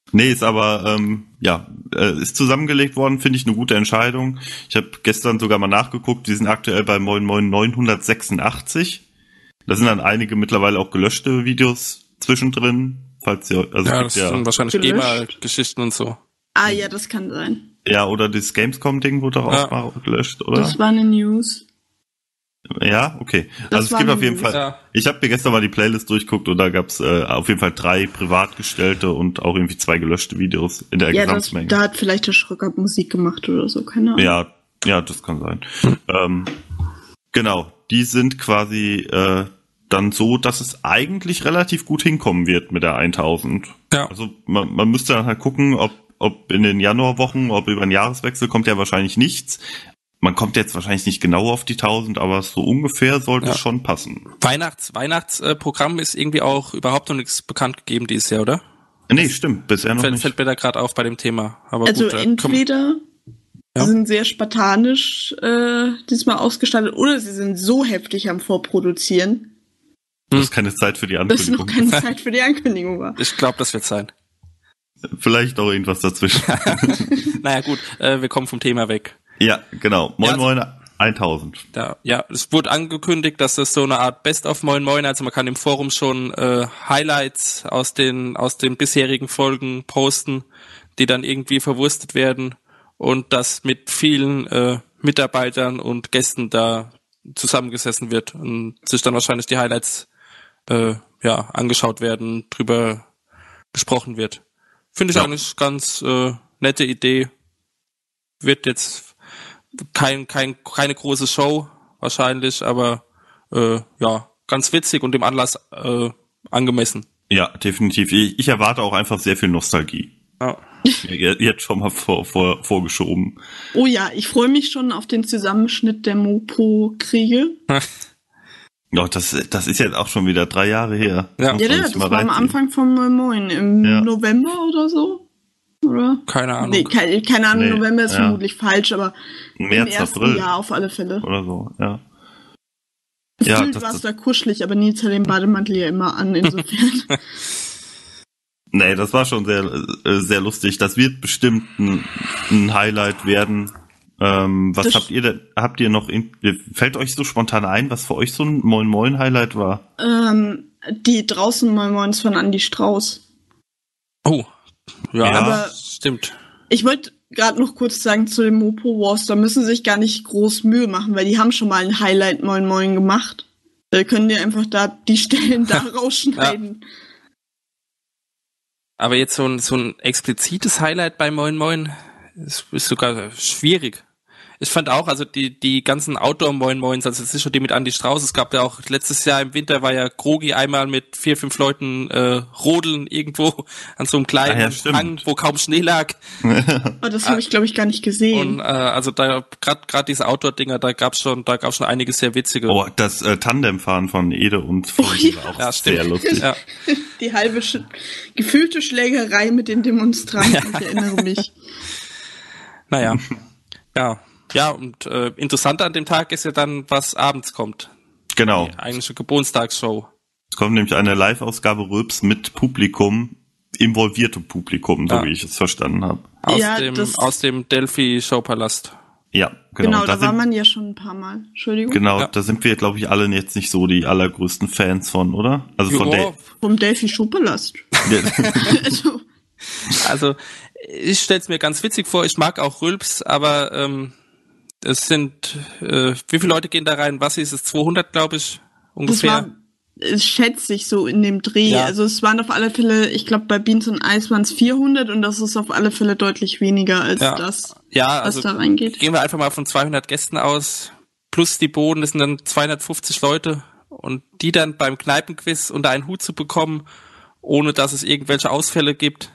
Nee, ist aber, ist zusammengelegt worden, finde ich eine gute Entscheidung. Ich habe gestern sogar mal nachgeguckt, die sind aktuell bei Moin Moin 986. Da sind dann einige mittlerweile auch gelöschte Videos zwischendrin. Falls ihr, also ja, das sind wahrscheinlich GEMA-Geschichten und so. Ah ja, das kann sein. Ja, oder das Gamescom-Ding wurde auch mal gelöscht, oder? Das war eine News. Ja, okay. Das also es gibt war auf jeden News. Fall, Ja. ich habe mir gestern mal die Playlist durchgeguckt und da gab's auf jeden Fall 3 privat gestellte und auch irgendwie 2 gelöschte Videos in der Ja, Gesamtmenge. da hat vielleicht der Schröcker Musik gemacht oder so, keine Ahnung. Ja, das kann sein. Genau, die sind quasi dann so, dass es eigentlich relativ gut hinkommen wird mit der 1000. Ja. Also man müsste dann halt gucken, ob in den Januarwochen, ob über den Jahreswechsel kommt ja wahrscheinlich nichts. Man kommt jetzt wahrscheinlich nicht genau auf die 1000, aber so ungefähr sollte es schon passen. Weihnachtsprogramm ist irgendwie auch überhaupt noch nichts bekannt gegeben dieses Jahr, oder? Nee, stimmt, bisher noch nicht. Fällt mir da gerade auf bei dem Thema. Aber Also gut, entweder sind sehr spartanisch diesmal ausgestattet oder sie sind so heftig am Vorproduzieren, Das ist keine Zeit für die dass noch Ankündigung. keine Zeit für die Ankündigung war. Ich glaube, das wird sein. Vielleicht auch irgendwas dazwischen. Naja gut, wir kommen vom Thema weg. Ja, genau. Moin Ja, Moin 1000. Ja, es wurde angekündigt, dass das so eine Art Best of Moin Moin, also man kann im Forum schon Highlights aus den bisherigen Folgen posten, die dann irgendwie verwurstet werden und das mit vielen Mitarbeitern und Gästen da zusammengesessen wird und sich dann wahrscheinlich die Highlights angeschaut werden, drüber gesprochen wird. Finde ich eigentlich ganz nette Idee. Wird jetzt keine große Show wahrscheinlich, aber ganz witzig und dem Anlass angemessen. Ja, definitiv. Ich erwarte auch einfach sehr viel Nostalgie. Ja. Jetzt schon mal vorgeschoben. Oh ja, ich freue mich schon auf den Zusammenschnitt der Mopo-Kriege. Ja, das ist jetzt auch schon wieder 3 Jahre her. Ja. Muss Ja, man das sich mal war am reinziehen. Anfang von Moin Moin, im November oder so. Oder? Keine Ahnung. Nee, keine Ahnung, Nee, November ist ja. vermutlich falsch, aber März, im ersten April Jahr auf alle Fälle. oder so, ja. Gefühlt war es da kuschelig, aber Nils hat den Bademantel ja immer an, insofern. Nee, das war schon sehr lustig. Das wird bestimmt ein Highlight werden. Was habt ihr denn? Habt ihr noch? Fällt euch so spontan ein, was für euch so ein Moin Moin Highlight war? Die draußen Moin Moins von Andy Strauß. Oh, ja, Aber- stimmt. Ich wollte gerade noch kurz sagen zu den Mopo Wars, da müssen sie sich gar nicht groß Mühe machen, weil die haben schon mal ein Highlight Moin Moin gemacht. Da können die einfach da die Stellen da rausschneiden. Aber jetzt so ein explizites Highlight bei Moin Moin ist sogar schwierig. Ich fand auch, also die ganzen Outdoor-Moin-Moins, also sicher die mit Andy Strauß, es gab ja auch letztes Jahr im Winter war ja Krogi einmal mit 4, 5 Leuten rodeln irgendwo an so einem kleinen Hang, wo kaum Schnee lag. Oh, das habe ich, glaube ich, gar nicht gesehen. Und also da gerade diese Outdoor-Dinger, da gab's schon einige sehr witzige. Oh, das Tandemfahren von Ede und von war auch Ja, stimmt. sehr lustig. Ja. Die halbe gefühlte Schlägerei mit den Demonstranten, ich erinnere mich. Naja, ja, und interessant an dem Tag ist ja dann, was abends kommt. Genau. Die eigentliche Geburtstagsshow. Es kommt nämlich eine Live-Ausgabe Rülps mit Publikum, involviertem Publikum, so wie ich es verstanden habe. Aus dem Delphi-Showpalast. Ja, Genau, da war man ja schon ein paar Mal. Entschuldigung. Genau, da sind wir, glaube ich, alle jetzt nicht so die allergrößten Fans von, oder? Also vom Delphi Showpalast. Also, ich stell's mir ganz witzig vor, ich mag auch Rülps, aber es sind, wie viele Leute gehen da rein? Was ist es? 200, glaube ich, ungefähr? Es schätzt sich so in dem Dreh. Ja. Also es waren auf alle Fälle, ich glaube bei Beans und Eis waren es 400 und das ist auf alle Fälle deutlich weniger als das, was da reingeht. Gehen wir einfach mal von 200 Gästen aus, plus die Boden, das sind dann 250 Leute und die dann beim Kneipenquiz unter einen Hut zu bekommen, ohne dass es irgendwelche Ausfälle gibt,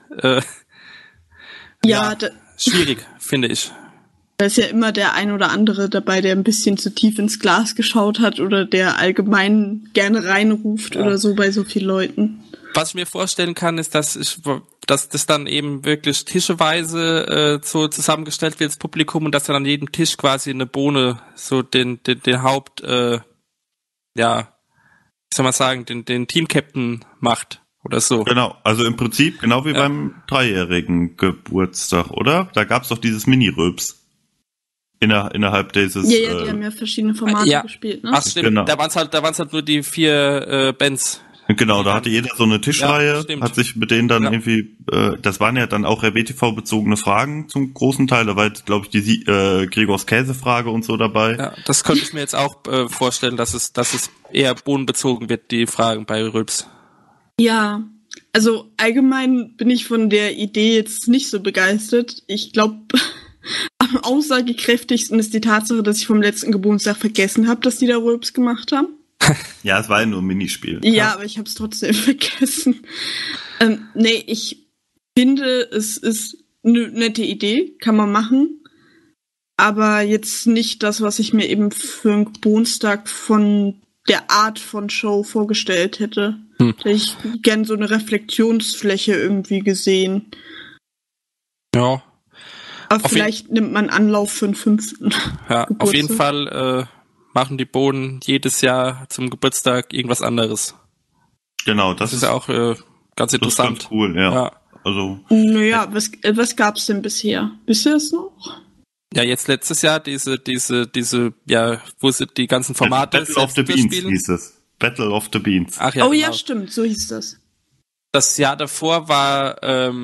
schwierig, finde ich. Da ist ja immer der ein oder andere dabei, der ein bisschen zu tief ins Glas geschaut hat oder der allgemein gerne reinruft oder so bei so vielen Leuten. Was ich mir vorstellen kann, ist, dass das dann eben wirklich tischeweise so zusammengestellt wird, das Publikum, und dass dann an jedem Tisch quasi eine Bohne so den Haupt, wie soll man sagen, den Team-Captain macht. oder so. Genau, also im Prinzip genau wie beim 3-jährigen Geburtstag, oder? Da gab's doch dieses Mini-Röps. Innerhalb dieses... Ja, die haben ja verschiedene Formate gespielt, ne? Ach stimmt, Genau. da waren's halt nur die 4 Bands. Genau, da hatte jeder so eine Tischreihe, stimmt. hat sich mit denen dann irgendwie, das waren ja dann auch RBTV-bezogene Fragen zum großen Teil, da war jetzt, glaube ich, die Gregors Käsefrage und so dabei. Ja, das könnte ich mir jetzt auch vorstellen, dass es eher bodenbezogen wird, die Fragen bei Rülps. Ja, also allgemein bin ich von der Idee jetzt nicht so begeistert. Ich glaube, am aussagekräftigsten ist die Tatsache, dass ich vom letzten Geburtstag vergessen habe, dass die da Rülps gemacht haben. Ja, es war ja nur ein Minispiel. Ja, aber ich habe es trotzdem vergessen. Nee, ich finde, es ist eine nette Idee, kann man machen. Aber jetzt nicht das, was ich mir eben für einen Geburtstag von der Art von Show vorgestellt hätte. Hätte ich gern so eine Reflexionsfläche irgendwie gesehen. Ja. Aber vielleicht nimmt man Anlauf für einen 5. Ja, Geburtstag. auf jeden Fall machen die Bohnen jedes Jahr zum Geburtstag irgendwas anderes. Genau, Das ist ja auch ganz das ist interessant. ganz cool, ja. Also, Naja, was gab's denn bisher? Wisst ihr es noch? Ja, jetzt letztes Jahr diese, ja, wo sie die ganzen Formate Battle of the Beans hieß es. Battle of the Beans. Ach ja, Oh genau. ja, stimmt, so hieß das. Das Jahr davor war,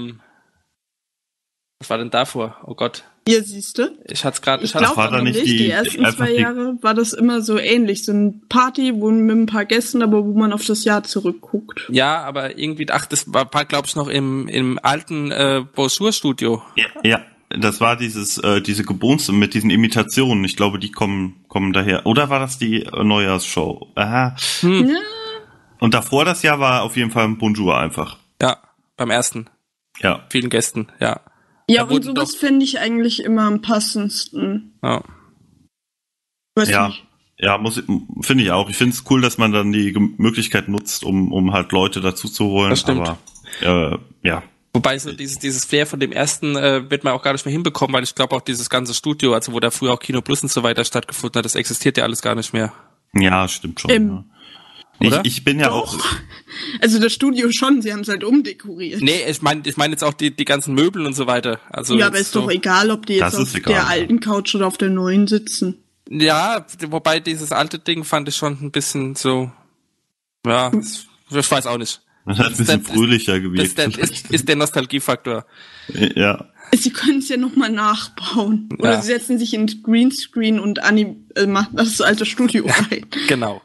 was war denn davor? Oh Gott. Hier siehst du. Ich hatte es gerade. Ich glaube war da aber nicht nicht. Die die- ersten einfach 2 die- Jahre war das immer so ähnlich. So eine Party, wo mit ein paar Gästen, aber wo man auf das Jahr zurückguckt. Ja, aber irgendwie, das war glaube ich, noch im alten Bonjour-Studio. Ja, das war diese Gebunste mit diesen Imitationen. Ich glaube, die kommen daher. Oder war das die Neujahrsshow? Aha. Ja. Und davor das Jahr war auf jeden Fall ein Bonjour einfach. Ja, beim ersten. Ja. Vielen Gästen, ja. Ja, Da und wurden sowas doch- fände ich eigentlich immer am passendsten. Ja. Weiß Ja. nicht. Ja, finde ich auch. Ich finde es cool, dass man dann die Möglichkeit nutzt, um halt Leute dazu zu holen. Das stimmt. Aber ja. Wobei so dieses Flair von dem ersten wird man auch gar nicht mehr hinbekommen, weil ich glaube auch dieses ganze Studio, also wo da früher auch Kino Plus und so weiter stattgefunden hat, das existiert ja alles gar nicht mehr. Ja, stimmt schon. Ja. Oder? Ich bin ja Doch. auch. Also das Studio schon, sie haben es halt umdekoriert. Nee, ich meine jetzt auch die ganzen Möbel und so weiter. Also ja, aber jetzt ist doch egal, ob die Das jetzt ist auf egal, der ja. alten Couch oder auf der neuen sitzen. Ja, wobei dieses alte Ding fand ich schon ein bisschen so, ja, ich weiß auch nicht. Das hat ein bisschen Das- fröhlicher Das gewirkt. ist der Nostalgiefaktor. Ja. Sie können es ja nochmal nachbauen. Oder Ja. sie setzen sich in Greenscreen und machen das alte Studio rein. Genau.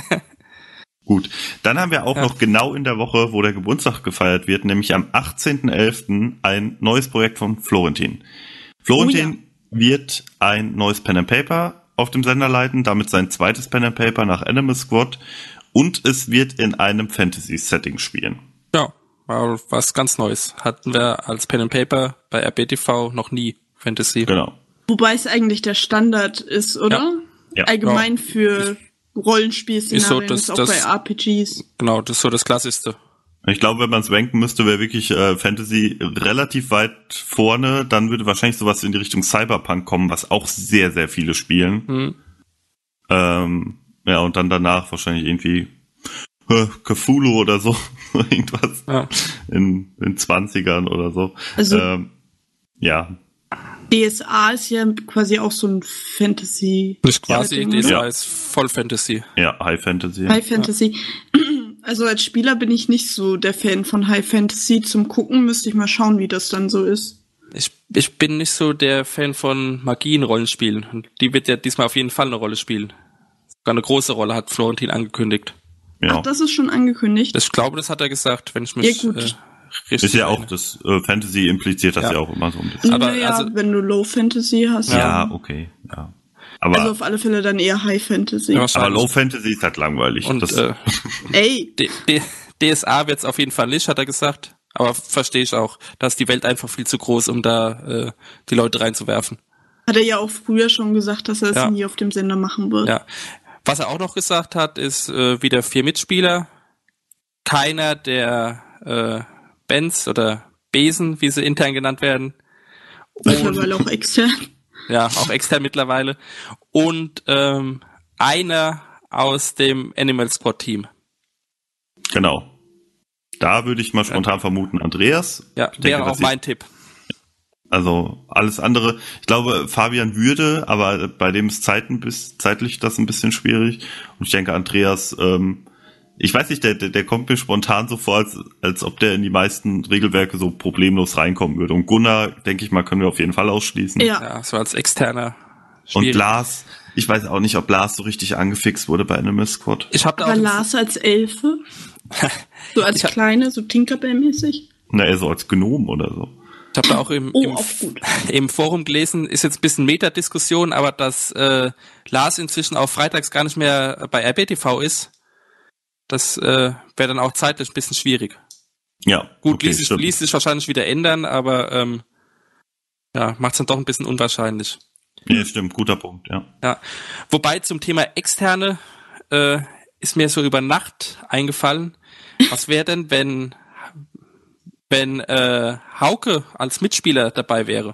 Gut, dann haben wir auch Ja. noch genau in der Woche, wo der Geburtstag gefeiert wird, nämlich am 18.11. ein neues Projekt von Florentin. Florentin wird ein neues Pen and Paper auf dem Sender leiten, damit sein zweites Pen and Paper nach Animal Squad, und es wird in einem Fantasy-Setting spielen. Ja, war was ganz Neues. Hatten wir als Pen and Paper bei RBTV noch nie Fantasy. Genau. Wobei es eigentlich der Standard ist, oder? Ja. Allgemein für Rollenspielszenarien, Ist so, auch das- bei RPGs. Genau, das ist so das Klassischste. Ich glaube, wenn man es ranken müsste, wäre wirklich Fantasy relativ weit vorne. Dann würde wahrscheinlich sowas in die Richtung Cyberpunk kommen, was auch sehr, sehr viele spielen. Ja, und dann danach wahrscheinlich irgendwie Cthulhu oder so. Irgendwas Ja. in 20ern oder so. Also Ja, DSA ist ja quasi auch so ein Fantasy. Nicht quasi, Setting, das oder? ist voll Fantasy. ja, High Fantasy. High Fantasy. Also als Spieler bin ich nicht so der Fan von High Fantasy. Zum Gucken müsste ich mal schauen, wie das dann so ist. Ich bin nicht so der Fan von Magie in Rollenspielen. Und die wird ja diesmal auf jeden Fall eine Rolle spielen. Sogar eine große Rolle hat Florentin angekündigt. Ja. Ach, das ist schon angekündigt. Ich glaube, das hat er gesagt, wenn ich mich Ja, gut. richtig Ist ja auch erinnere. das Fantasy impliziert das Ja. ja auch immer so ein bisschen. aber naja, also- wenn du Low Fantasy hast. Ja, okay. Ja. Aber, Also auf alle Fälle dann eher High Fantasy. Ja, aber wahrscheinlich. Low Fantasy ist halt langweilig. Und das, Ey, DSA wird's auf jeden Fall nicht, hat er gesagt. Aber verstehe ich auch. Da ist die Welt einfach viel zu groß, um da die Leute reinzuwerfen. hat er ja auch früher schon gesagt, dass er es Ja. nie auf dem Sender machen wird. Ja. Was er auch noch gesagt hat, ist wieder 4 Mitspieler. Keiner der Bands oder Besen, wie sie intern genannt werden. Mittlerweile auch extern. Ja, auch extern mittlerweile. Und einer aus dem Animal Squad Team. genau. Da würde ich mal spontan vermuten, Andreas. Ja, Ich denke, wäre auch mein Tipp. Also alles andere, ich glaube, Fabian würde, aber bei dem ist zeitlich das ein bisschen schwierig. Und ich denke, Andreas, ich weiß nicht, der kommt mir spontan so vor, als ob der in die meisten Regelwerke so problemlos reinkommen würde. Und Gunnar, denke ich mal, können wir auf jeden Fall ausschließen. Ja, so als externer. Und Schwierig. Lars, ich weiß auch nicht, ob Lars so richtig angefixt wurde bei Animal Squad. Ich habe da Aber auch Lars als Elfe? So als Kleine, so Tinkerbell-mäßig? Na, eher so als Gnom oder so. Ich habe da auch auch gut. im Forum gelesen, ist jetzt ein bisschen Metadiskussion, aber dass Lars inzwischen auch freitags gar nicht mehr bei RBTV ist, das wäre dann auch zeitlich ein bisschen schwierig. Ja, Gut, okay, ließ sich wahrscheinlich wieder ändern, aber macht es dann doch ein bisschen unwahrscheinlich. Ja, stimmt, guter Punkt, ja. Ja. Wobei zum Thema Externe ist mir so über Nacht eingefallen, was wäre denn, wenn Hauke als Mitspieler dabei wäre?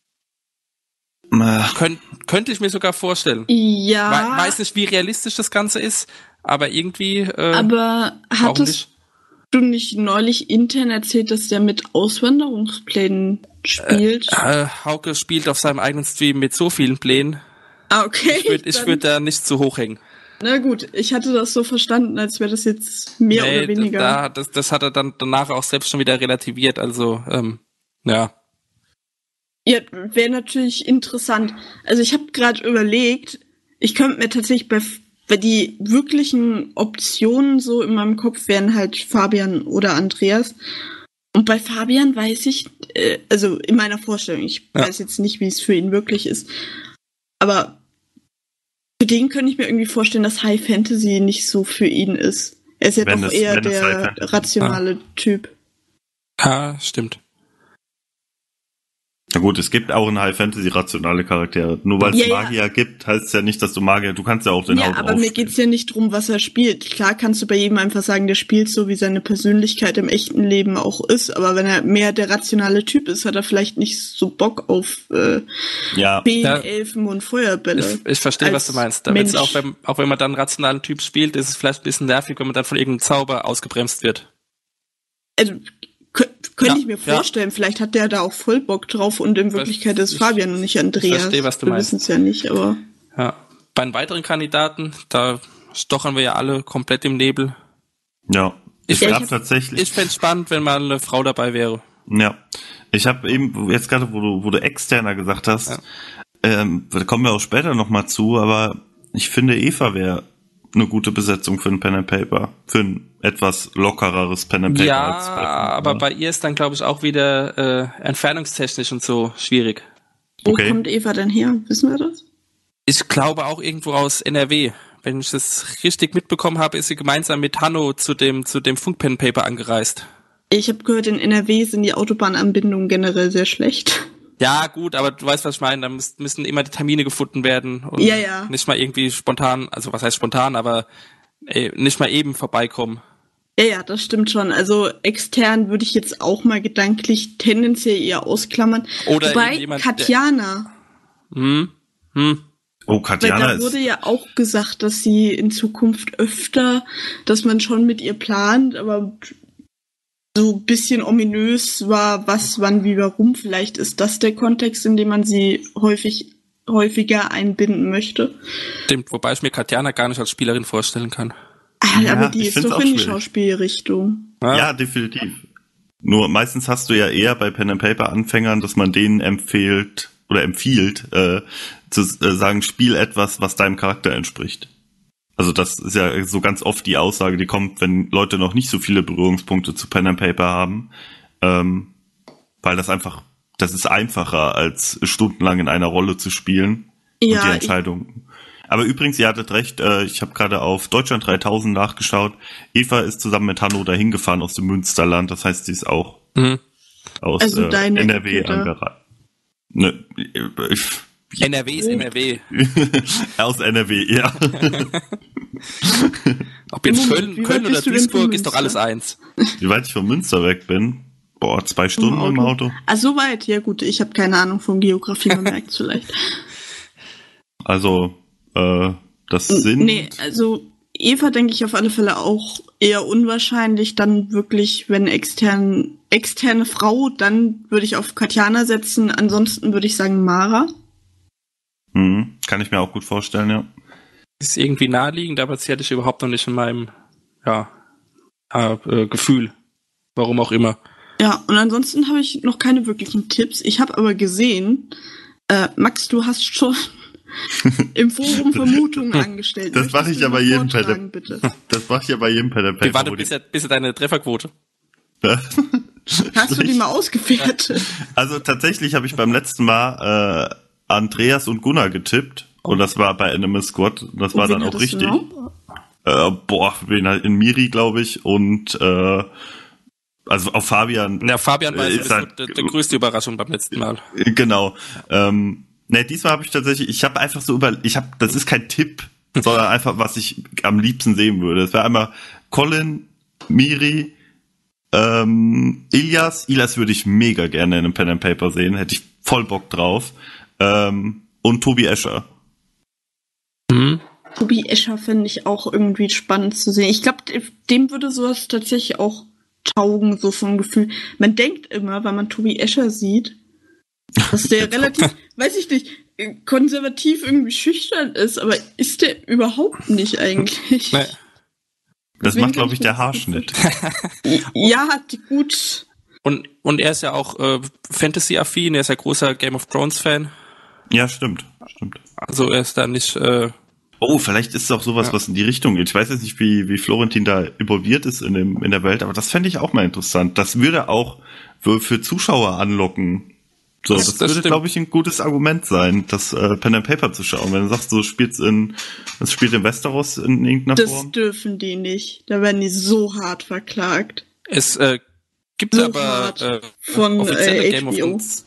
Könnte ich mir sogar vorstellen. Ja. Weiß nicht, wie realistisch das Ganze ist, aber irgendwie Aber hattest du nicht neulich intern erzählt, dass der mit Auswanderungsplänen spielt? Hauke spielt auf seinem eigenen Stream mit so vielen Plänen. Ah, okay. Ich würde da nicht zu hoch hängen. Na gut, ich hatte das so verstanden, als wäre das jetzt mehr oder weniger. Das hat er dann danach auch selbst schon wieder relativiert, also ja. Ja, wäre natürlich interessant. Also ich habe gerade überlegt, ich könnte mir tatsächlich weil die wirklichen Optionen so in meinem Kopf wären halt Fabian oder Andreas. Und bei Fabian weiß ich, also in meiner Vorstellung, ich weiß jetzt nicht, wie es für ihn wirklich ist, aber für den könnte ich mir irgendwie vorstellen, dass High Fantasy nicht so für ihn ist. Er ist ja doch eher der rationale Typ. Ja, stimmt. Na gut, es gibt auch in High Fantasy rationale Charaktere. Nur weil es Magier gibt, heißt es ja nicht, dass du du kannst ja auch den Haut Ja, aber mir geht's ja nicht drum, was er spielt. Klar kannst du bei jedem einfach sagen, der spielt so, wie seine Persönlichkeit im echten Leben auch ist, aber wenn er mehr der rationale Typ ist, hat er vielleicht nicht so Bock auf Feen, Elfen und Feuerbälle. Ich verstehe, was du meinst. Damit auch wenn man dann einen rationalen Typ spielt, ist es vielleicht ein bisschen nervig, wenn man dann von irgendeinem Zauber ausgebremst wird. Also könnte ich mir vorstellen, vielleicht hat der da auch voll Bock drauf und in Wirklichkeit ist Fabian und nicht Andreas. Ich verstehe, was du meinst. Wir wissen es ja nicht, aber... Ja. Bei den weiteren Kandidaten, da stochern wir ja alle komplett im Nebel. Ja, tatsächlich. Ich fände es spannend, wenn mal eine Frau dabei wäre. Ja, ich habe eben, jetzt gerade, wo du externer gesagt hast, da kommen wir auch später nochmal zu, aber ich finde, Eva wäre eine gute Besetzung für ein Pen and Paper, für ein etwas lockereres Pen and Paper. Ja, aber bei ihr ist dann, glaube ich, auch wieder entfernungstechnisch und so schwierig. Wo kommt Eva denn her? Wissen wir das? Ich glaube auch irgendwo aus NRW. Wenn ich das richtig mitbekommen habe, ist sie gemeinsam mit Hanno zu dem Funk-Pen Paper angereist. Ich habe gehört, in NRW sind die Autobahnanbindungen generell sehr schlecht. Ja, gut, aber du weißt, was ich meine. Da müssen immer die Termine gefunden werden. Und nicht mal irgendwie spontan, also was heißt spontan, aber nicht mal eben vorbeikommen. Ja, das stimmt schon. Also extern würde ich jetzt auch mal gedanklich tendenziell eher ausklammern. Oder wobei Katjana. Oh, Katjana weil da wurde ja auch gesagt, dass sie in Zukunft öfter, dass man schon mit ihr plant, aber so ein bisschen ominös war, was, wann, wie, warum. Vielleicht ist das der Kontext, in dem man sie häufiger einbinden möchte. Stimmt, wobei ich mir Katjana gar nicht als Spielerin vorstellen kann. Aber die ist doch in die Schauspielrichtung. Ja, definitiv. Nur meistens hast du ja eher bei Pen and Paper Anfängern, dass man denen empfiehlt, zu sagen, spiel etwas, was deinem Charakter entspricht. Also das ist ja so ganz oft die Aussage, die kommt, wenn Leute noch nicht so viele Berührungspunkte zu Pen and Paper haben, weil das ist einfacher, als stundenlang in einer Rolle zu spielen und die Entscheidung. Aber übrigens, ihr hattet recht, ich habe gerade auf Deutschland 3000 nachgeschaut. Eva ist zusammen mit Hanno dahin gefahren aus dem Münsterland, das heißt, sie ist auch aus NRW angereist. Ne, NRW ist NRW. Aus NRW, ja. Ob jetzt Köln oder Duisburg ist doch alles eins. Wie weit ich von Münster weg bin? 2 Stunden im Auto. Ah, so weit? Ja gut, ich habe keine Ahnung von Geografie, man merkt es vielleicht. Also, das sind... Nee, also Eva denke ich auf alle Fälle auch eher unwahrscheinlich. Dann wirklich, wenn externe Frau, dann würde ich auf Katjana setzen. Ansonsten würde ich sagen Mara. Kann ich mir auch gut vorstellen, ja. Ist irgendwie naheliegend, aber sie hatte ich überhaupt noch nicht in meinem Gefühl. Warum auch immer. Ja, und ansonsten habe ich noch keine wirklichen Tipps. Ich habe aber gesehen, Max, du hast schon im Forum Vermutungen angestellt. Das mache ich aber jedem Pen. Bitte. Das mache ich ja bei jedem Pen and Paper. Wie war das bisher deine Trefferquote? Hast du die mal ausgewertet? Also tatsächlich habe ich beim letzten Mal Andreas und Gunnar getippt. Und das war bei Animal Squad. Das war dann auch richtig. In Miri, glaube ich. Und also auf Fabian. Ja, Fabian war ist halt, der größte Überraschung beim letzten Mal. Genau. Diesmal habe ich tatsächlich, das ist kein Tipp, sondern einfach, was ich am liebsten sehen würde. Es wäre einmal Colin, Miri, Ilias würde ich mega gerne in einem Pen and Paper sehen, hätte ich voll Bock drauf. Und Tobi Escher. Tobi Escher finde ich auch irgendwie spannend zu sehen. Ich glaube, dem würde sowas tatsächlich auch taugen, so vom Gefühl. Man denkt immer, wenn man Tobi Escher sieht, dass der relativ, weiß ich nicht, konservativ irgendwie schüchtern ist, aber ist der überhaupt nicht eigentlich. Nee. Das macht, glaube ich, der Haarschnitt. Ja, gut. Und er ist ja auch Fantasy-affin, er ist ja großer Game of Thrones-Fan. Ja, stimmt. Also er ist da nicht... vielleicht ist es auch sowas, was in die Richtung geht. Ich weiß jetzt nicht, wie Florentin da involviert ist in der Welt, aber das fände ich auch mal interessant. Das würde auch für Zuschauer anlocken. So, das würde, glaube ich, ein gutes Argument sein, das Pen and Paper zu schauen. Wenn du sagst, es spielt in Westeros in irgendeiner Form. Das dürfen die nicht. Da werden die so hart verklagt. Es gibt so aber von offizielle Game of HBO. Thrones.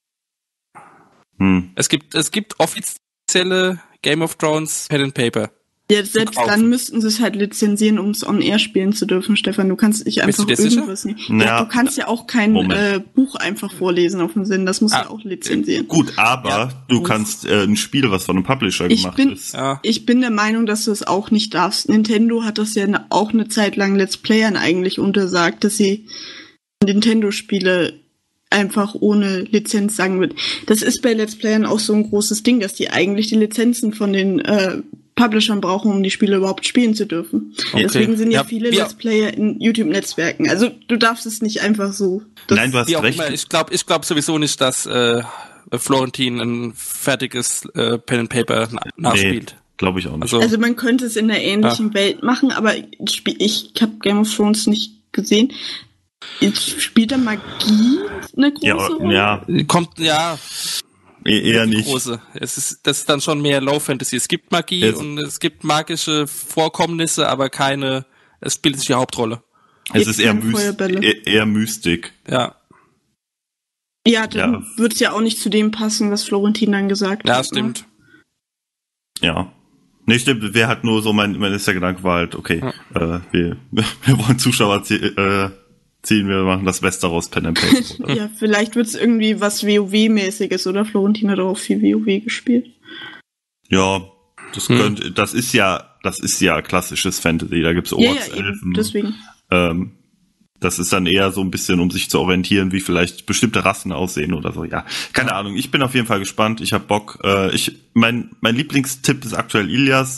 Es gibt offizielle Game of Thrones Pen and Paper. Ja, selbst dann müssten sie es halt lizenzieren, um es on-air spielen zu dürfen, Stefan. Du kannst nicht einfach irgendwas nicht. Ja, du kannst ja auch kein Buch einfach vorlesen auf dem Sinn. Das musst du auch lizenzieren. Gut, aber du kannst ein Spiel, was von einem Publisher gemacht ist. Ich bin der Meinung, dass du es auch nicht darfst. Nintendo hat das ja auch eine Zeit lang Let's Playern eigentlich untersagt, dass sie Nintendo-Spiele einfach ohne Lizenz sagen wird. Das ist bei Let's Playern auch so ein großes Ding, dass die eigentlich die Lizenzen von den Publishern brauchen, um die Spiele überhaupt spielen zu dürfen. Okay. Deswegen sind ja viele Let's Player in YouTube-Netzwerken. Also du darfst es nicht einfach so. Nein, du hast recht. Ich glaube sowieso nicht, dass Florentin ein fertiges Pen and Paper nachspielt. Nee, glaube ich auch nicht. Also man könnte es in einer ähnlichen Welt machen, aber ich habe Game of Thrones nicht gesehen. Spielt da Magie eine große Rolle? Ja. Kommt, eher nicht. Große. Das ist dann schon mehr Low Fantasy. Es gibt Magie und es gibt magische Vorkommnisse, aber es spielt nicht die Hauptrolle. Es ist eher Mystik. Ja. Ja, dann wird es ja auch nicht zu dem passen, was Florentin dann gesagt hat. Ja, stimmt. Ja. Nee, stimmt. Wer hat nur so, mein erster Gedanke war halt, okay, wir wollen Zuschauer ziehen, wir machen das Westeros Pen and Paper. Ja, vielleicht wird es irgendwie was WoW-mäßiges, oder? Florentin hat auch viel WoW gespielt. Ja, das ist ja klassisches Fantasy, da gibt's Orks, Elfen. Deswegen. Das ist dann eher so ein bisschen, um sich zu orientieren, wie vielleicht bestimmte Rassen aussehen oder so. Ja, keine Ahnung. Ich bin auf jeden Fall gespannt. Ich habe Bock. Mein Lieblingstipp ist aktuell Ilias.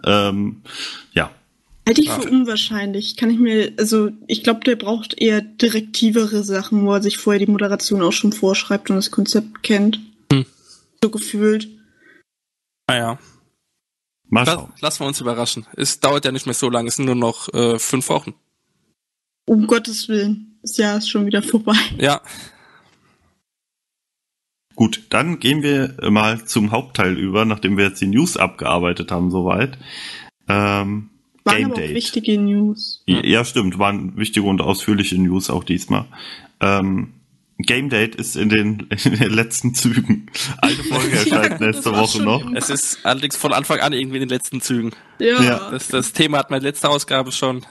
Halte ich für unwahrscheinlich. Ich glaube, der braucht eher direktivere Sachen, wo er sich vorher die Moderation auch schon vorschreibt und das Konzept kennt. So gefühlt. Naja. Mal schauen. Lassen wir uns überraschen. Es dauert ja nicht mehr so lange, es sind nur noch 5 Wochen. Um Gottes Willen. Das Jahr ist schon wieder vorbei. Ja. Gut, dann gehen wir mal zum Hauptteil über, nachdem wir jetzt die News abgearbeitet haben, soweit. Waren aber auch wichtige News. Ja, stimmt, waren wichtige und ausführliche News auch diesmal. Game Date ist in den letzten Zügen. Eine Folge erscheint nächste Woche noch. Es ist allerdings von Anfang an irgendwie in den letzten Zügen. Ja. Das Thema hat meine letzte Ausgabe schon.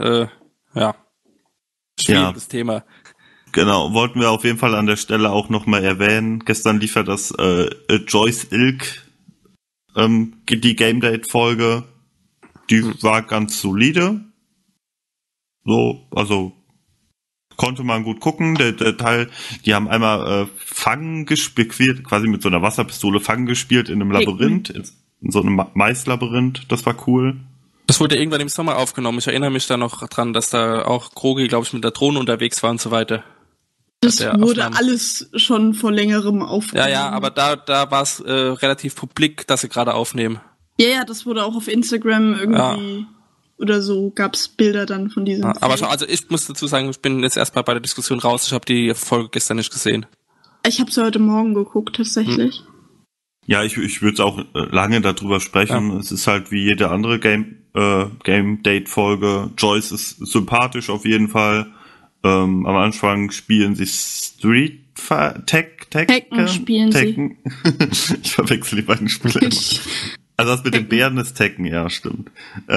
Schwieriges Thema. Genau, wollten wir auf jeden Fall an der Stelle auch nochmal erwähnen. Gestern lief ja das Joyce Ilk die Game Date Folge. Die war ganz solide. So, also konnte man gut gucken. Der Teil, die haben einmal Fangen gespielt, quasi mit so einer Wasserpistole Fangen gespielt in einem Labyrinth, in so einem Maislabyrinth. Das war cool. Das wurde irgendwann im Sommer aufgenommen. Ich erinnere mich da noch dran, dass da auch Krogi, glaube ich, mit der Drohne unterwegs war und so weiter. Das wurde alles schon vor längerem aufgenommen. Ja, aber da war es relativ publik, dass sie gerade aufnehmen. Ja, das wurde auch auf Instagram irgendwie oder so, gab's Bilder dann von diesem aber schon, also ich muss dazu sagen, ich bin jetzt erstmal bei der Diskussion raus. Ich habe die Folge gestern nicht gesehen. Ich habe sie heute Morgen geguckt, tatsächlich. Ja, ich würde es auch lange darüber sprechen. Ja. Es ist halt wie jede andere Game-Date-Folge. Joyce ist sympathisch auf jeden Fall. Am Anfang spielen sie Tekken spielen sie. Ich verwechsel die beiden Spiele immer. Also das mit den Bären ist Tekken, ja, stimmt.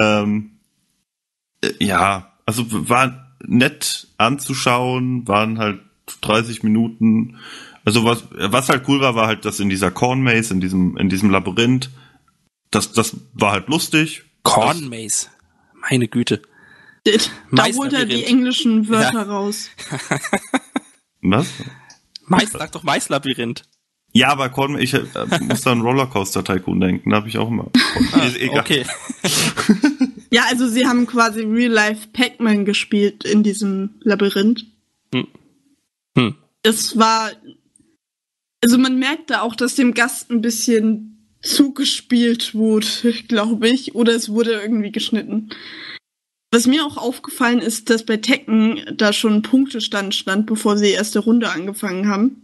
Ja, also war nett anzuschauen, waren halt 30 Minuten. Also was halt cool war halt, dass in dieser Corn Maze, in diesem Labyrinth, das war halt lustig. Corn Maze, meine Güte. Da holt er die englischen Wörter raus. Was? Sag doch Maislabyrinth. Ja, aber ich muss da an Rollercoaster Tycoon denken, da habe ich auch immer. Egal. Okay. Ja, also sie haben quasi Real-Life Pac-Man gespielt in diesem Labyrinth. Das war, also man merkt da auch, dass dem Gast ein bisschen zugespielt wurde, glaube ich, oder es wurde irgendwie geschnitten. Was mir auch aufgefallen ist, dass bei Tekken da schon ein Punktestand stand, bevor sie die erste Runde angefangen haben.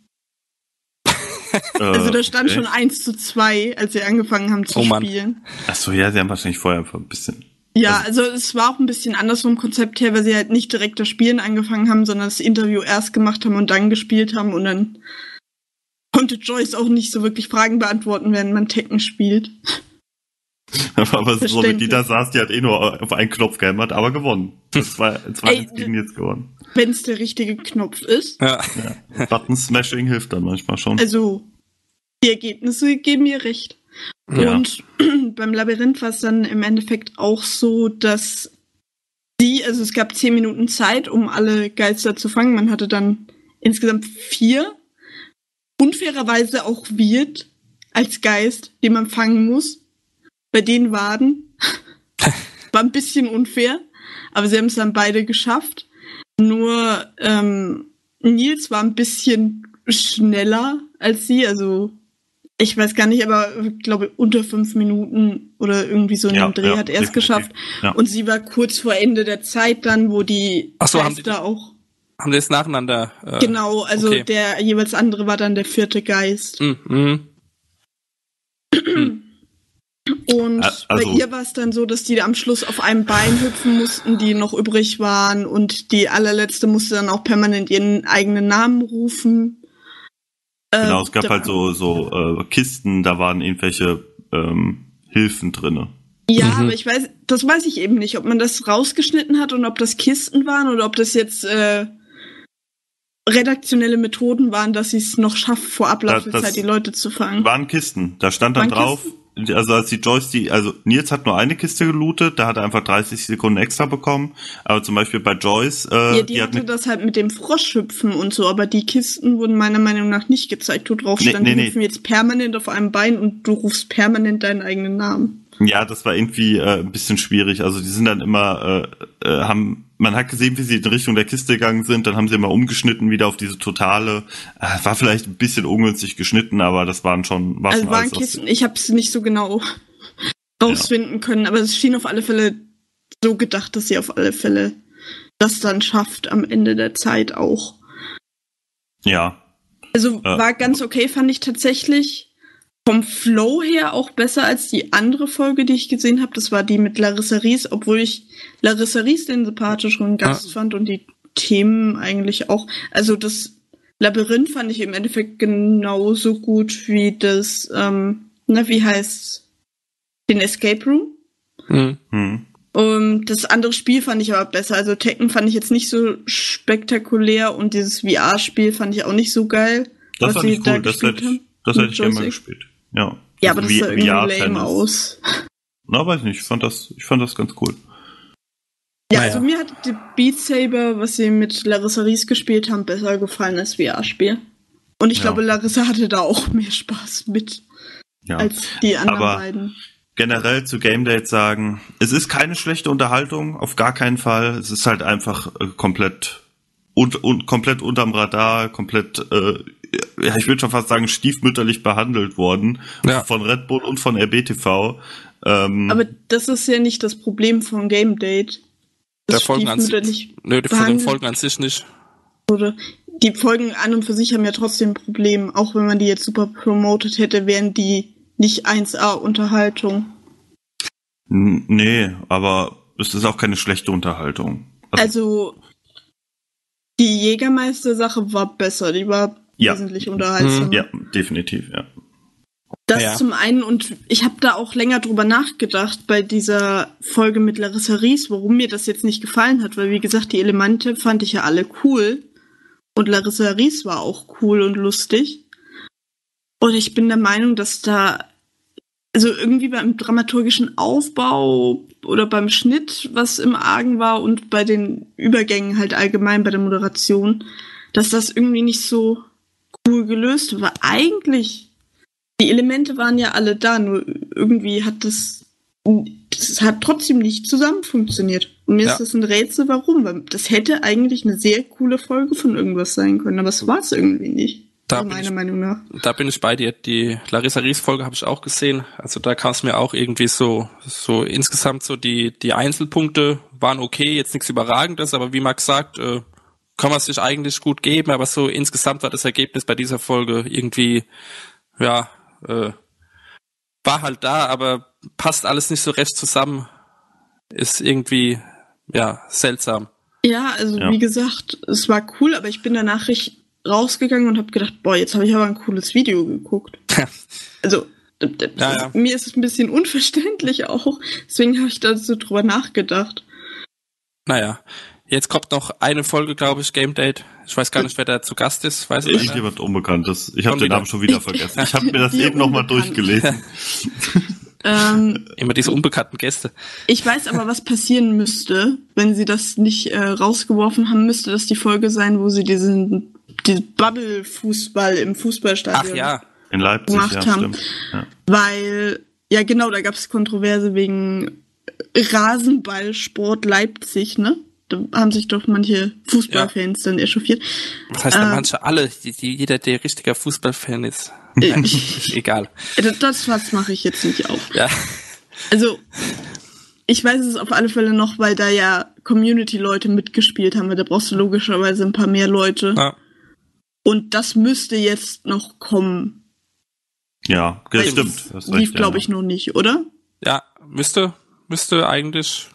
Also da stand schon 1:2, als sie angefangen haben zu spielen. Achso, ja, sie haben wahrscheinlich vorher einfach ein bisschen... Ja, also es war auch ein bisschen anders vom Konzept her, weil sie halt nicht direkt das Spielen angefangen haben, sondern das Interview erst gemacht haben und dann gespielt haben und dann konnte Joyce auch nicht so wirklich Fragen beantworten, während man Tekken spielt. Aber so wie die da saß, die hat nur auf einen Knopf gehämmert, aber gewonnen. Das war jetzt gewonnen. Wenn es der richtige Knopf ist. Ja. Button-Smashing hilft dann manchmal schon. Also, die Ergebnisse geben mir recht. Ja. Und beim Labyrinth war es dann im Endeffekt auch so, dass also es gab 10 Minuten Zeit, um alle Geister zu fangen. Man hatte dann insgesamt 4. Unfairerweise auch Wirt als Geist, den man fangen muss. Bei den Waden. War ein bisschen unfair, aber sie haben es dann beide geschafft. Nur Nils war ein bisschen schneller als sie, also ich weiß gar nicht, aber ich glaube unter 5 Minuten oder irgendwie so in dem Dreh hat er es geschafft. Ja. Und sie war kurz vor Ende der Zeit dann, wo die Geister auch... Haben die das nacheinander? Genau, also der jeweils andere war dann der 4. Geist. Und bei ihr war es dann so, dass die am Schluss auf einem Bein hüpfen mussten, die noch übrig waren, und die allerletzte musste dann auch permanent ihren eigenen Namen rufen. Genau, es gab halt so Kisten, da waren irgendwelche Hilfen drinne. Ja, aber das weiß ich eben nicht, ob man das rausgeschnitten hat und ob das Kisten waren oder ob das jetzt redaktionelle Methoden waren, dass sie es noch schafft, vor Ablauf der Zeit die Leute zu fangen. Waren Kisten, da stand dann drauf... Also als die Joyce Nils hat nur eine Kiste gelootet, da hat er einfach 30 Sekunden extra bekommen, aber zum Beispiel bei Joyce, die hatte das halt mit dem Froschhüpfen und so, aber die Kisten wurden meiner Meinung nach nicht gezeigt, wo drauf stand, die hüpfen jetzt permanent auf einem Bein und du rufst permanent deinen eigenen Namen. Ja, das war irgendwie ein bisschen schwierig, also die sind dann immer, man hat gesehen, wie sie in Richtung der Kiste gegangen sind, dann haben sie immer umgeschnitten wieder auf diese totale, war vielleicht ein bisschen ungünstig geschnitten, aber das waren schon waren Kisten, ich habe es nicht so genau rausfinden können, aber es schien auf alle Fälle so gedacht, dass sie auf alle Fälle das dann schafft am Ende der Zeit auch. Ja. Also war ganz okay, fand ich tatsächlich. Vom Flow her auch besser als die andere Folge, die ich gesehen habe. Das war die mit Larissa Ries, obwohl ich Larissa Ries den sympathischen Gast fand und die Themen eigentlich auch. Also das Labyrinth fand ich im Endeffekt genauso gut wie das, wie heißt's? Den Escape Room. Das andere Spiel fand ich aber besser. Also Tekken fand ich jetzt nicht so spektakulär und dieses VR-Spiel fand ich auch nicht so geil. Das fand ich cool, das hätte ich gerne mal gespielt. Ja, aber das sah irgendwie lame aus. Na, weiß nicht, ich fand das ganz cool. Ja, Naja. also mir hat die Beat Saber, was sie mit Larissa Ries gespielt haben, besser gefallen als VR-Spiel. Und ich Ja. glaube, Larissa hatte da auch mehr Spaß mit Ja. als die anderen Aber beiden. generell zu Game Date sagen, es ist keine schlechte Unterhaltung, auf gar keinen Fall. Es ist halt einfach komplett komplett unterm Radar, komplett, ja, ich würde schon fast sagen, stiefmütterlich behandelt worden. Ja. Von Red Bull und von RBTV. Aber das ist ja nicht das Problem von Game Date. Der Das Folgen an sich. stiefmütterlich Nö, von den behandelt Folgen an sich nicht. wurde. Die Folgen an und für sich haben ja trotzdem ein Problem. Auch wenn man die jetzt super promotet hätte, wären die nicht 1A-Unterhaltung. Nee, aber es ist auch keine schlechte Unterhaltung. Also die Jägermeister-Sache war besser. Die war Ja. wesentlich unterhaltsamer. Ja, definitiv, ja. Das Ja. zum einen, und ich habe da auch länger drüber nachgedacht bei dieser Folge mit Larissa Ries, warum mir das jetzt nicht gefallen hat, weil wie gesagt, die Elemente fand ich ja alle cool und Larissa Ries war auch cool und lustig. Und ich bin der Meinung, dass da, also irgendwie beim dramaturgischen Aufbau oder beim Schnitt, was im Argen war und bei den Übergängen halt allgemein bei der Moderation, dass das irgendwie nicht so cool gelöst war. Eigentlich die Elemente waren ja alle da, nur irgendwie hat das hat trotzdem nicht zusammen funktioniert. Und mir Ja. ist das ein Rätsel, warum. Weil das hätte eigentlich eine sehr coole Folge von irgendwas sein können, aber es war es irgendwie nicht. Da Also bin meiner ich- Meinung nach. Da bin ich bei dir. Die Larissa Ries Folge habe ich auch gesehen. Also da kam es mir auch irgendwie so insgesamt so die Einzelpunkte waren okay, jetzt nichts Überragendes, aber wie Max sagt, kann man sich eigentlich gut geben, aber so insgesamt war das Ergebnis bei dieser Folge irgendwie, ja, war halt da, aber passt alles nicht so recht zusammen. Ist irgendwie, ja, seltsam. Ja, also Ja. wie gesagt, es war cool, aber ich bin danach rausgegangen und habe gedacht, boah, jetzt habe ich aber ein cooles Video geguckt. Also Ja. mir ist es ein bisschen unverständlich auch, deswegen habe ich da so drüber nachgedacht. Naja, jetzt kommt noch eine Folge, glaube ich, Game Date. Ich weiß gar nicht, wer da zu Gast ist. Weiß es einer? Irgendjemand Unbekanntes. Ich habe Schon den wieder. Namen schon wieder vergessen. Ich habe mir das Die eben nochmal Unbekannten. durchgelesen. Immer diese unbekannten Gäste. Ich weiß aber, was passieren müsste, wenn sie das nicht rausgeworfen haben, müsste das die Folge sein, wo sie diesen Bubble-Fußball im Fußballstadion Ach ja, In Leipzig, gemacht ja, haben. stimmt. Ja. Weil, ja genau, da gab es Kontroverse wegen Rasenballsport Leipzig, ne? Da haben sich doch manche Fußballfans dann echauffiert. was heißt denn manche alle? Jeder, der richtiger Fußballfan ist. Ist egal. Das mache ich jetzt nicht auf. Ja. Also, ich weiß es auf alle Fälle noch, weil da ja Community-Leute mitgespielt haben, weil da brauchst du logischerweise ein paar mehr Leute. Ja. Und das müsste jetzt noch kommen. Ja, Weil das stimmt. das Hast lief, recht, glaube ja. ich, noch nicht, oder? Ja, müsste eigentlich.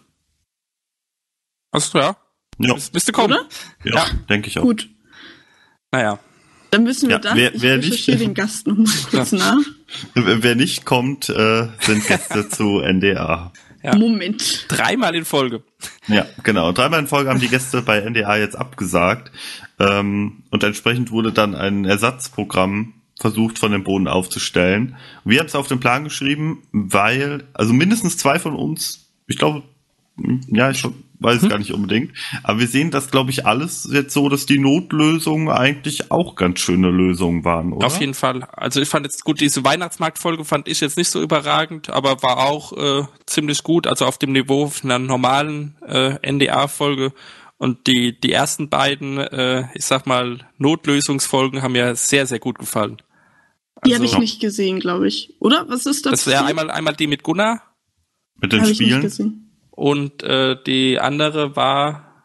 Also ja, Ja, müsste kommen. Oder? ja, denke ich auch. Gut, Naja. dann wissen wir Ja, das. wer Ich nicht- recherchiere den Gast noch mal kurz nach. Wer nicht kommt, sind Gäste zu NDA. Ja. Moment. 3-mal in Folge. Ja, genau. 3-mal in Folge haben die Gäste bei NDA jetzt abgesagt. Und entsprechend wurde dann ein Ersatzprogramm versucht von dem Boden aufzustellen. Wir haben es auf den Plan geschrieben, weil, also mindestens 2 von uns, ich glaube, ja, ich weiß es gar nicht unbedingt, aber wir sehen das, glaube ich, alles jetzt so, dass die Notlösungen eigentlich auch ganz schöne Lösungen waren, oder? Auf jeden Fall. Also ich fand jetzt gut, diese Weihnachtsmarktfolge fand ich jetzt nicht so überragend, aber war auch ziemlich gut, also auf dem Niveau einer normalen NDA-Folge. Und die ersten beiden, ich sag mal, Notlösungsfolgen haben mir sehr, sehr gut gefallen. Die habe ich Also, nicht gesehen, glaube ich. Oder? Was ist das? Das wäre einmal die mit Gunnar Mit den Habe ich nicht Spielen. gesehen. und die andere war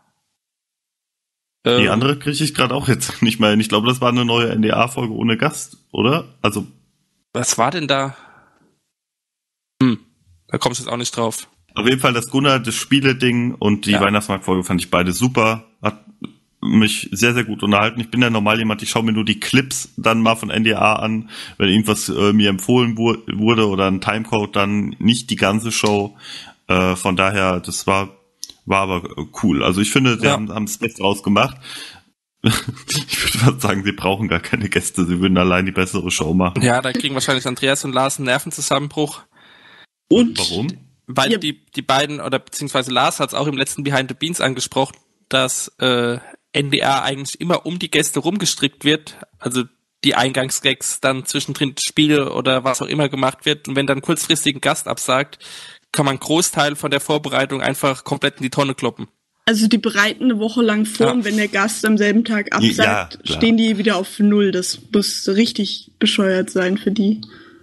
Die andere kriege ich gerade auch jetzt nicht mehr hin. Ich glaube, das war eine neue NDA-Folge ohne Gast, oder? Also, was war denn da? Da komme ich jetzt auch nicht drauf. auf jeden Fall das Gunnar, das Spiele-Ding und die Ja. Weihnachtsmarktfolge fand ich beide super. Hat mich sehr, sehr gut unterhalten. Ich bin ja normal jemand, ich schaue mir nur die Clips dann mal von NDA an, wenn irgendwas mir empfohlen wurde oder ein Timecode, dann nicht die ganze Show. Von daher, das war aber cool. Also ich finde, sie Ja. haben das Beste draus gemacht. Ich würde fast sagen, sie brauchen gar keine Gäste. Sie würden allein die bessere Show machen. Ja, da kriegen wahrscheinlich Andreas und Lars einen Nervenzusammenbruch. Und Warum? Weil Ja. die beiden, oder beziehungsweise Lars hat es auch im letzten Behind the Beans angesprochen, dass NDR eigentlich immer um die Gäste rumgestrickt wird, also die Eingangsgags dann zwischendrin Spiele oder was auch immer gemacht wird. Und wenn dann kurzfristig ein Gast absagt, kann man einen Großteil von der Vorbereitung einfach komplett in die Tonne kloppen. Also die bereiten eine Woche lang vor, Ja. und wenn der Gast am selben Tag absagt, Ja, klar. stehen die wieder auf Null. Das muss richtig bescheuert sein für die.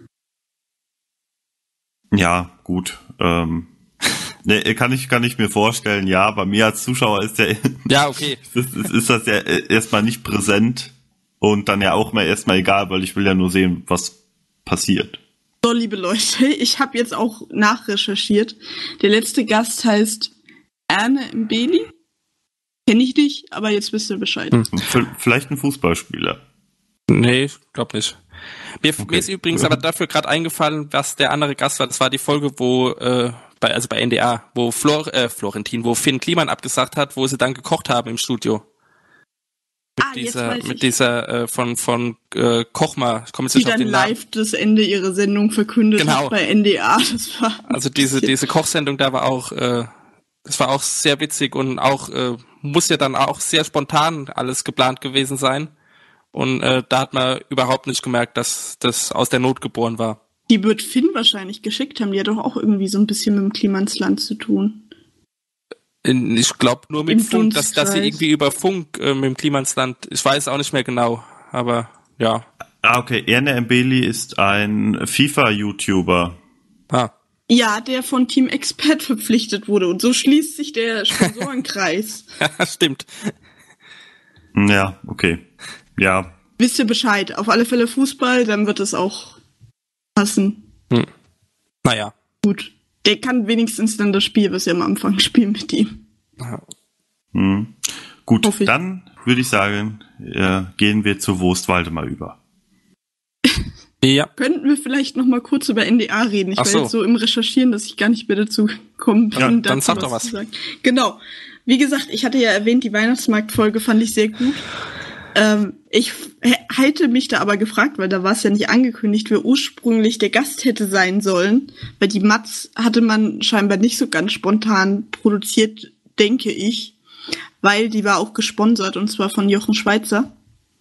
Ja, gut. Ne, kann ich mir vorstellen, ja, bei mir als Zuschauer ist Ja, okay. ist das ja erstmal nicht präsent und dann ja auch mal erstmal egal, weil ich will ja nur sehen, was passiert. So, liebe Leute, ich habe jetzt auch nachrecherchiert. Der letzte Gast heißt Erne Mbeli. Kenne ich nicht, aber jetzt wisst ihr Bescheid. Vielleicht ein Fußballspieler. Nee, ich glaube nicht. Mir Okay. ist übrigens aber dafür gerade eingefallen, was der andere Gast war. Das war die Folge, wo bei NDR, wo Florentin, wo Finn Kliman abgesagt hat, wo sie dann gekocht haben im Studio. Jetzt weiß Mit ich. dieser von Kochma, ich komme jetzt Die nicht auf dann den Namen. live das Ende ihrer Sendung verkündet Genau. hat bei NDR. Das war Also diese Kochsendung, da war auch, das war auch sehr witzig und auch muss ja dann auch sehr spontan alles geplant gewesen sein. Und da hat man überhaupt nicht gemerkt, dass das aus der Not geboren war. Die wird Finn wahrscheinlich geschickt haben. Die hat doch auch irgendwie so ein bisschen mit dem Klimansland zu tun. Ich glaube nur mit Im Funk, dass sie Dunstkreis. irgendwie über Funk mit dem Klimansland, ich weiß auch nicht mehr genau, aber ja. Okay, Erne Mbeli ist ein FIFA-YouTuber. Ja, der von Team Expert verpflichtet wurde. Und so schließt sich der Sponsorenkreis. Stimmt. Ja, okay. Ja, Wisst ihr Bescheid? Auf alle Fälle Fußball, dann wird es auch passen. Naja. Gut. Der kann wenigstens dann das Spiel, was wir am Anfang spielen mit ihm. gut, Hoffe ich. dann würde ich sagen, gehen wir zu Wurst Waldemar über. Ja. Könnten wir vielleicht noch mal kurz über NDA reden? Ich Ach war so. jetzt so im Recherchieren, dass ich gar nicht mehr dazu gekommen bin. Ja, dann dazu sag doch was. zu sagen. Genau. Wie gesagt, ich hatte ja erwähnt, die Weihnachtsmarktfolge fand ich sehr gut. Ich hätte mich da aber gefragt, weil da war es ja nicht angekündigt, wer ursprünglich der Gast hätte sein sollen. Weil die Matz hatte man scheinbar nicht so ganz spontan produziert, denke ich. Weil die war auch gesponsert, und zwar von Jochen Schweizer.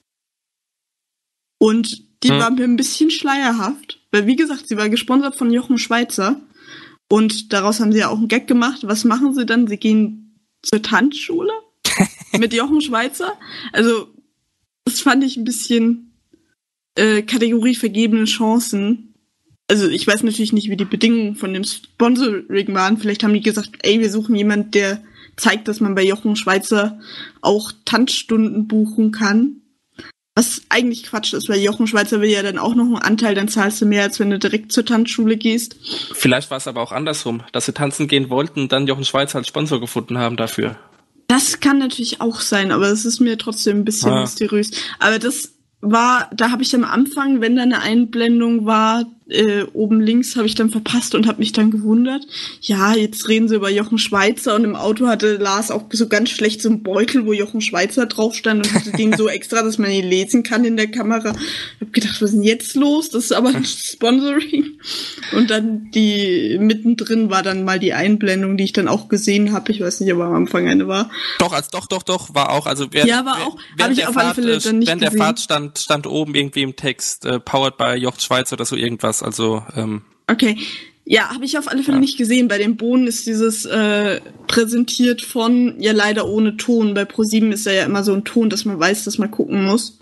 Und die war mir ein bisschen schleierhaft. Weil, wie gesagt, sie war gesponsert von Jochen Schweizer. Und daraus haben sie ja auch einen Gag gemacht. Was machen sie dann? Sie gehen zur Tanzschule mit Jochen Schweizer. Also, das fand ich ein bisschen Kategorie vergebene Chancen. Also, ich weiß natürlich nicht, wie die Bedingungen von dem Sponsoring waren. Vielleicht haben die gesagt, ey, wir suchen jemanden, der zeigt, dass man bei Jochen Schweizer auch Tanzstunden buchen kann. Was eigentlich Quatsch ist, weil Jochen Schweizer will ja dann auch noch einen Anteil, dann zahlst du mehr, als wenn du direkt zur Tanzschule gehst. Vielleicht war es aber auch andersrum, dass sie tanzen gehen wollten und dann Jochen Schweizer als Sponsor gefunden haben dafür. Das kann natürlich auch sein, aber es ist mir trotzdem ein bisschen mysteriös. Aber das war, da habe ich am Anfang, wenn da eine Einblendung war, oben links, habe ich dann verpasst und habe mich dann gewundert. Ja, jetzt reden sie über Jochen Schweizer, und im Auto hatte Lars auch so ganz schlecht so einen Beutel, wo Jochen Schweizer drauf stand, und hatte den so extra, dass man ihn lesen kann in der Kamera. Ich habe gedacht, was ist denn jetzt los? Das ist aber ein Sponsoring. Und dann mittendrin war dann mal die Einblendung, die ich dann auch gesehen habe. Ich weiß nicht, ob am Anfang eine war. Doch, war auch, also während, Ja, war auch. Habe ich auf alle Fälle dann nicht während der gesehen. Fahrt stand oben irgendwie im Text, powered by Jochen Schweizer oder so irgendwas, also, Okay. Ja, habe ich auf alle Fälle nicht gesehen. Bei den Bohnen ist dieses präsentiert von, ja leider ohne Ton. Bei ProSieben ist ja immer so ein Ton, dass man weiß, dass man gucken muss.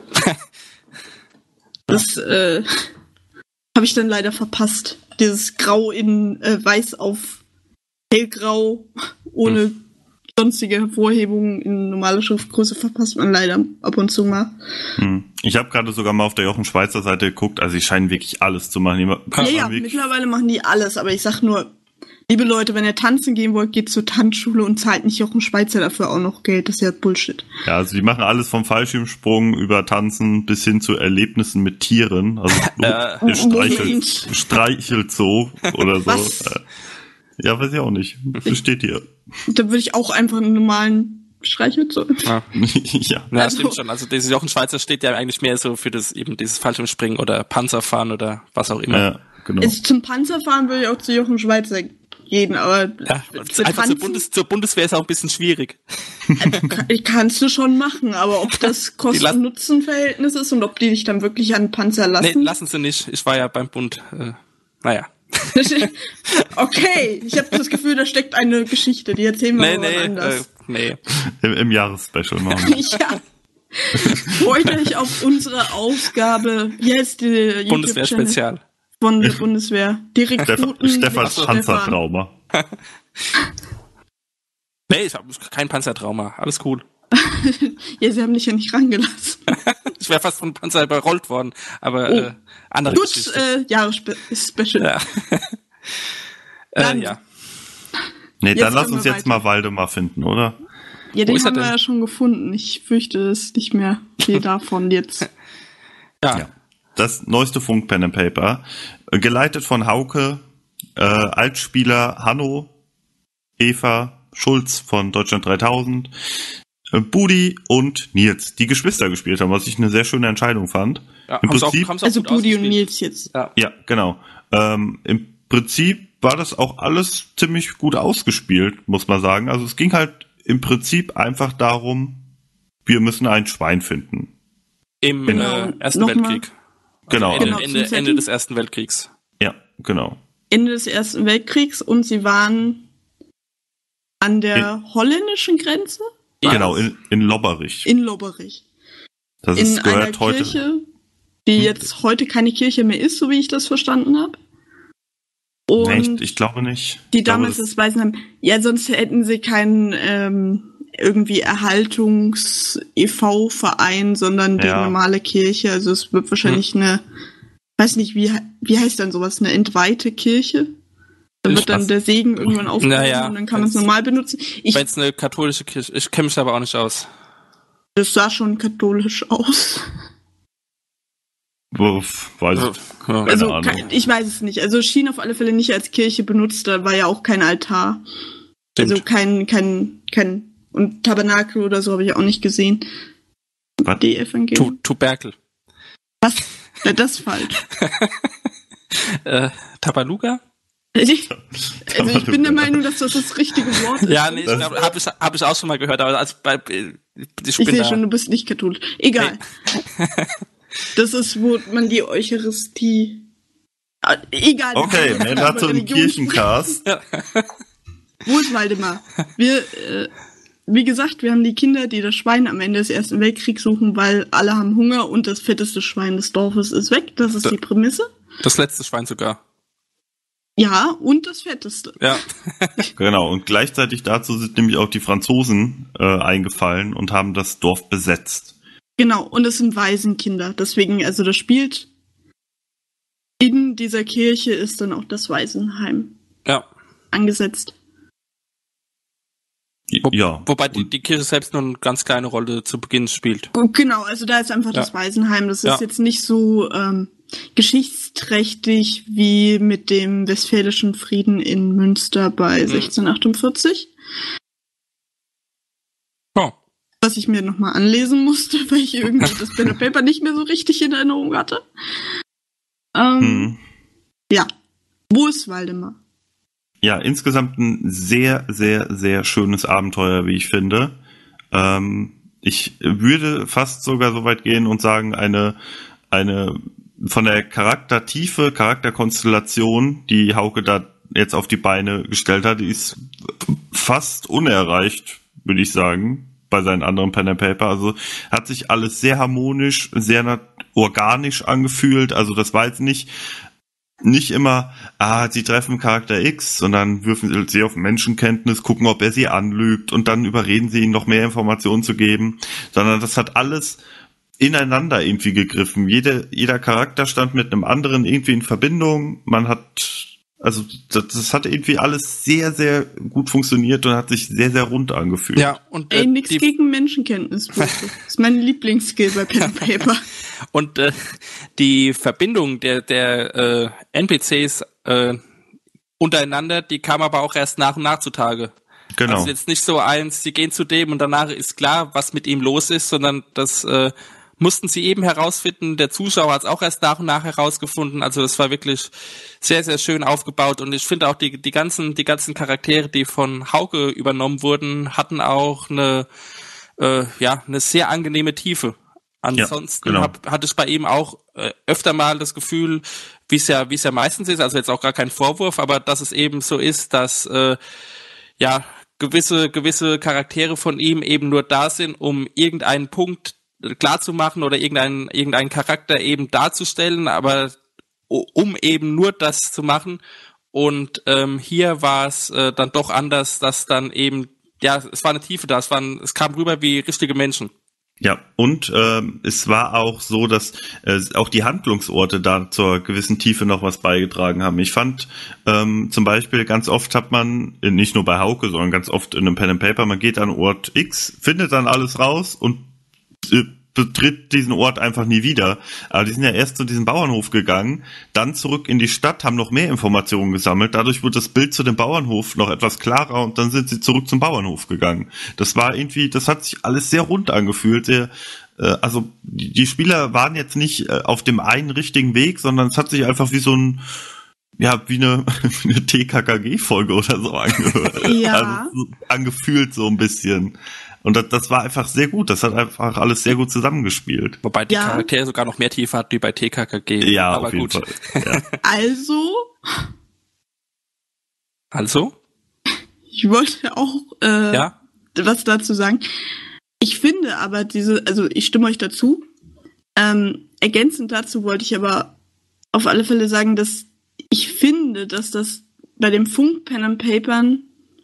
Das habe ich dann leider verpasst. Dieses Grau in Weiß auf hellgrau, ohne sonstige Hervorhebungen in normaler Schriftgröße verpasst man leider ab und zu mal. Ich habe gerade sogar mal auf der Jochen Schweizer Seite geguckt, also die scheinen wirklich alles zu machen. Ja, mittlerweile machen die alles, aber ich sag nur, liebe Leute, wenn ihr tanzen gehen wollt, geht zur Tanzschule und zahlt nicht Jochen Schweizer dafür auch noch Geld. Das ist ja Bullshit. Ja, also die machen alles vom Fallschirmsprung über Tanzen bis hin zu Erlebnissen mit Tieren. Also streichelt so oder so. Was? Ja, weiß ich auch nicht. Das steht hier. Da würde ich auch einfach einen normalen Streichelzoo. ja. Ja. Ja, Also- stimmt schon. Also dieses Jochen Schweizer steht ja eigentlich mehr so für das eben dieses Fallschirmspringen oder Panzerfahren oder was auch immer. Ja, genau. Zum Panzerfahren würde ich auch zu Jochen Schweizer gehen, aber Ja, einfach zur Bundeswehr ist auch ein bisschen schwierig. kannst du schon machen, aber ob das Kosten-Nutzen-Verhältnis ist und ob die dich dann wirklich an den Panzer lassen? Nee, lassen sie nicht. Ich war ja beim Bund. Naja. Okay, ich habe das Gefühl, da steckt eine Geschichte, die erzählen wir mal anders. Nee. Im Jahresspecial machen wir. Ja. Freut euch auf unsere Ausgabe, wie heißt die Bundeswehr-Spezial. Von der Bundeswehr. Die Rekruten. Stefans Panzertrauma. Nee, ich habe kein Panzertrauma. Alles cool. Ja, sie haben dich ja nicht rangelassen. Ich wäre fast von Panzer überrollt worden, aber andere Gut, Geschichte. Jahresspecial. Ja. Nee, Jetzt dann lass können uns wir jetzt weiter. mal Waldemar finden, oder? Ja, Wo den ist er haben wir denn? ja schon gefunden. Ich fürchte es nicht mehr viel davon jetzt. Ja. Das neueste Funk Pen and Paper, geleitet von Hauke, Altspieler Hanno, Eva, Schulz von Deutschland 3000, Budi und Nils, die Geschwister gespielt haben, was ich eine sehr schöne Entscheidung fand. Ja, Im haben's auch- Prinzip, haben's auch Also gut Budi und ausgespielt. Nils jetzt. ja, genau. Im Prinzip war das auch alles ziemlich gut ausgespielt, muss man sagen. Also es ging halt im Prinzip einfach darum, wir müssen ein Schwein finden. Im Genau. Ersten Nochmal. Weltkrieg. Genau. Also Genau, Ende zum Setting. des Ersten Weltkriegs. Ja, genau. Ende des Ersten Weltkriegs und sie waren an der holländischen Grenze? War Genau, das? in Lobberich. In Lobberich. Das In ist, einer gehört heute. Kirche, die jetzt heute keine Kirche mehr ist, so wie ich das verstanden habe. Und Nee, ich glaube nicht. die Ich glaube, damals das Waisenheim, ja, sonst hätten sie keinen irgendwie Erhaltungs-e.V.-Verein, sondern die Ja. normale Kirche. Also es wird wahrscheinlich eine, weiß nicht, wie heißt dann sowas, eine entweihte Kirche? Da wird dann der Segen irgendwann aufgehoben Naja, und dann kann man es normal benutzen. Wenn es eine katholische Kirche, ich kenne mich aber auch nicht aus. Das sah schon katholisch aus. weiß ich. Ja. Keine Also Ahnung. ich weiß es nicht. Also schien auf alle Fälle nicht als Kirche benutzt, da war ja auch kein Altar. Stimmt. Also kein und Tabernakel oder so habe ich auch nicht gesehen. Was? Die Evangelien. Tuberkel. Was? Ja, das ist falsch. Tabaluga? Also ich bin der Meinung, dass das richtige Wort ist. Ja, nee, ich glaube, hab ich auch schon mal gehört, aber ich Ich bin sehe da. schon, du bist nicht katholisch. Egal. Das ist, wo man die Eucharistie. Egal. Okay, mehr dazu im Kirchencast. Wo ist Waldemar? Wie gesagt, wir haben die Kinder, die das Schwein am Ende des Ersten Weltkriegs suchen, weil alle haben Hunger und das fetteste Schwein des Dorfes ist weg. Das ist die Prämisse. Das letzte Schwein sogar. Ja, und das fetteste. Ja. Genau, und gleichzeitig dazu sind nämlich auch die Franzosen eingefallen und haben das Dorf besetzt. Genau, und es sind Waisenkinder. Deswegen, also das spielt in dieser Kirche ist dann auch das Waisenheim Ja. angesetzt. Ja. Wobei die Kirche selbst nur eine ganz kleine Rolle zu Beginn spielt. Genau, also da ist einfach das Waisenheim. Das ist jetzt nicht so geschichtsträchtig wie mit dem Westfälischen Frieden in Münster bei 1648. Oh. Was ich mir nochmal anlesen musste, weil ich irgendwie das Pen and Paper nicht mehr so richtig in Erinnerung hatte. Ja. Wo ist Waldemar? Ja, insgesamt ein sehr, sehr, sehr schönes Abenteuer, wie ich finde. Ich würde fast sogar so weit gehen und sagen, eine von der Charaktertiefe, Charakterkonstellation, die Hauke da jetzt auf die Beine gestellt hat, die ist fast unerreicht, würde ich sagen, bei seinen anderen Pen and Paper. Also hat sich alles sehr harmonisch, sehr organisch angefühlt. Also das war jetzt nicht immer, sie treffen Charakter X und dann würfen sie auf Menschenkenntnis, gucken, ob er sie anlügt und dann überreden sie ihn, noch mehr Informationen zu geben, sondern das hat alles ineinander irgendwie gegriffen. Jeder Charakter stand mit einem anderen irgendwie in Verbindung. Das hat irgendwie alles sehr, sehr gut funktioniert und hat sich sehr, sehr rund angefühlt. Ja, und Nix gegen Menschenkenntnis. Das ist mein Lieblingsskill bei Pen and Paper. Und die Verbindung der NPCs untereinander, die kam aber auch erst nach und nach zutage. Genau. Also jetzt nicht so sie gehen zu dem und danach ist klar, was mit ihm los ist, sondern das mussten sie eben herausfinden. Der Zuschauer hat es auch erst nach und nach herausgefunden. Also das war wirklich sehr, sehr schön aufgebaut. Und ich finde auch die ganzen Charaktere, die von Hauke übernommen wurden, hatten auch eine sehr angenehme Tiefe. Ansonsten hatte ich bei ihm auch öfter mal das Gefühl, wie es ja meistens ist, also jetzt auch gar kein Vorwurf, aber dass es eben so ist, dass gewisse Charaktere von ihm eben nur da sind, um irgendeinen Punkt klar zu machen oder irgendeinen Charakter eben darzustellen, aber um eben nur das zu machen. Und hier war es dann doch anders, dass dann eben, es war eine Tiefe da, es kam rüber wie richtige Menschen. Ja, und es war auch so, dass auch die Handlungsorte da zur gewissen Tiefe noch was beigetragen haben. Ich fand zum Beispiel, ganz oft hat man, nicht nur bei Hauke, sondern ganz oft in einem Pen and Paper, man geht an Ort X, findet dann alles raus und betritt diesen Ort einfach nie wieder. Aber die sind ja erst zu diesem Bauernhof gegangen, dann zurück in die Stadt, haben noch mehr Informationen gesammelt. Dadurch wurde das Bild zu dem Bauernhof noch etwas klarer und dann sind sie zurück zum Bauernhof gegangen. Das war irgendwie, das hat sich alles sehr rund angefühlt. Also die Spieler waren jetzt nicht auf dem einen richtigen Weg, sondern es hat sich einfach wie so ein, wie eine TKKG-Folge oder so angehört. Ja. Also angefühlt so ein bisschen. Und das war einfach sehr gut. Das hat einfach alles sehr gut zusammengespielt. Wobei die Charaktere sogar noch mehr Tiefe hat wie bei TKKG. Ja, aber auf jeden gut. Fall. Ja. Also? Ich wollte auch was dazu sagen. Ich finde aber ich stimme euch dazu. Ergänzend dazu wollte ich aber auf alle Fälle sagen, dass ich finde, dass das bei dem Funk-Pen and Papern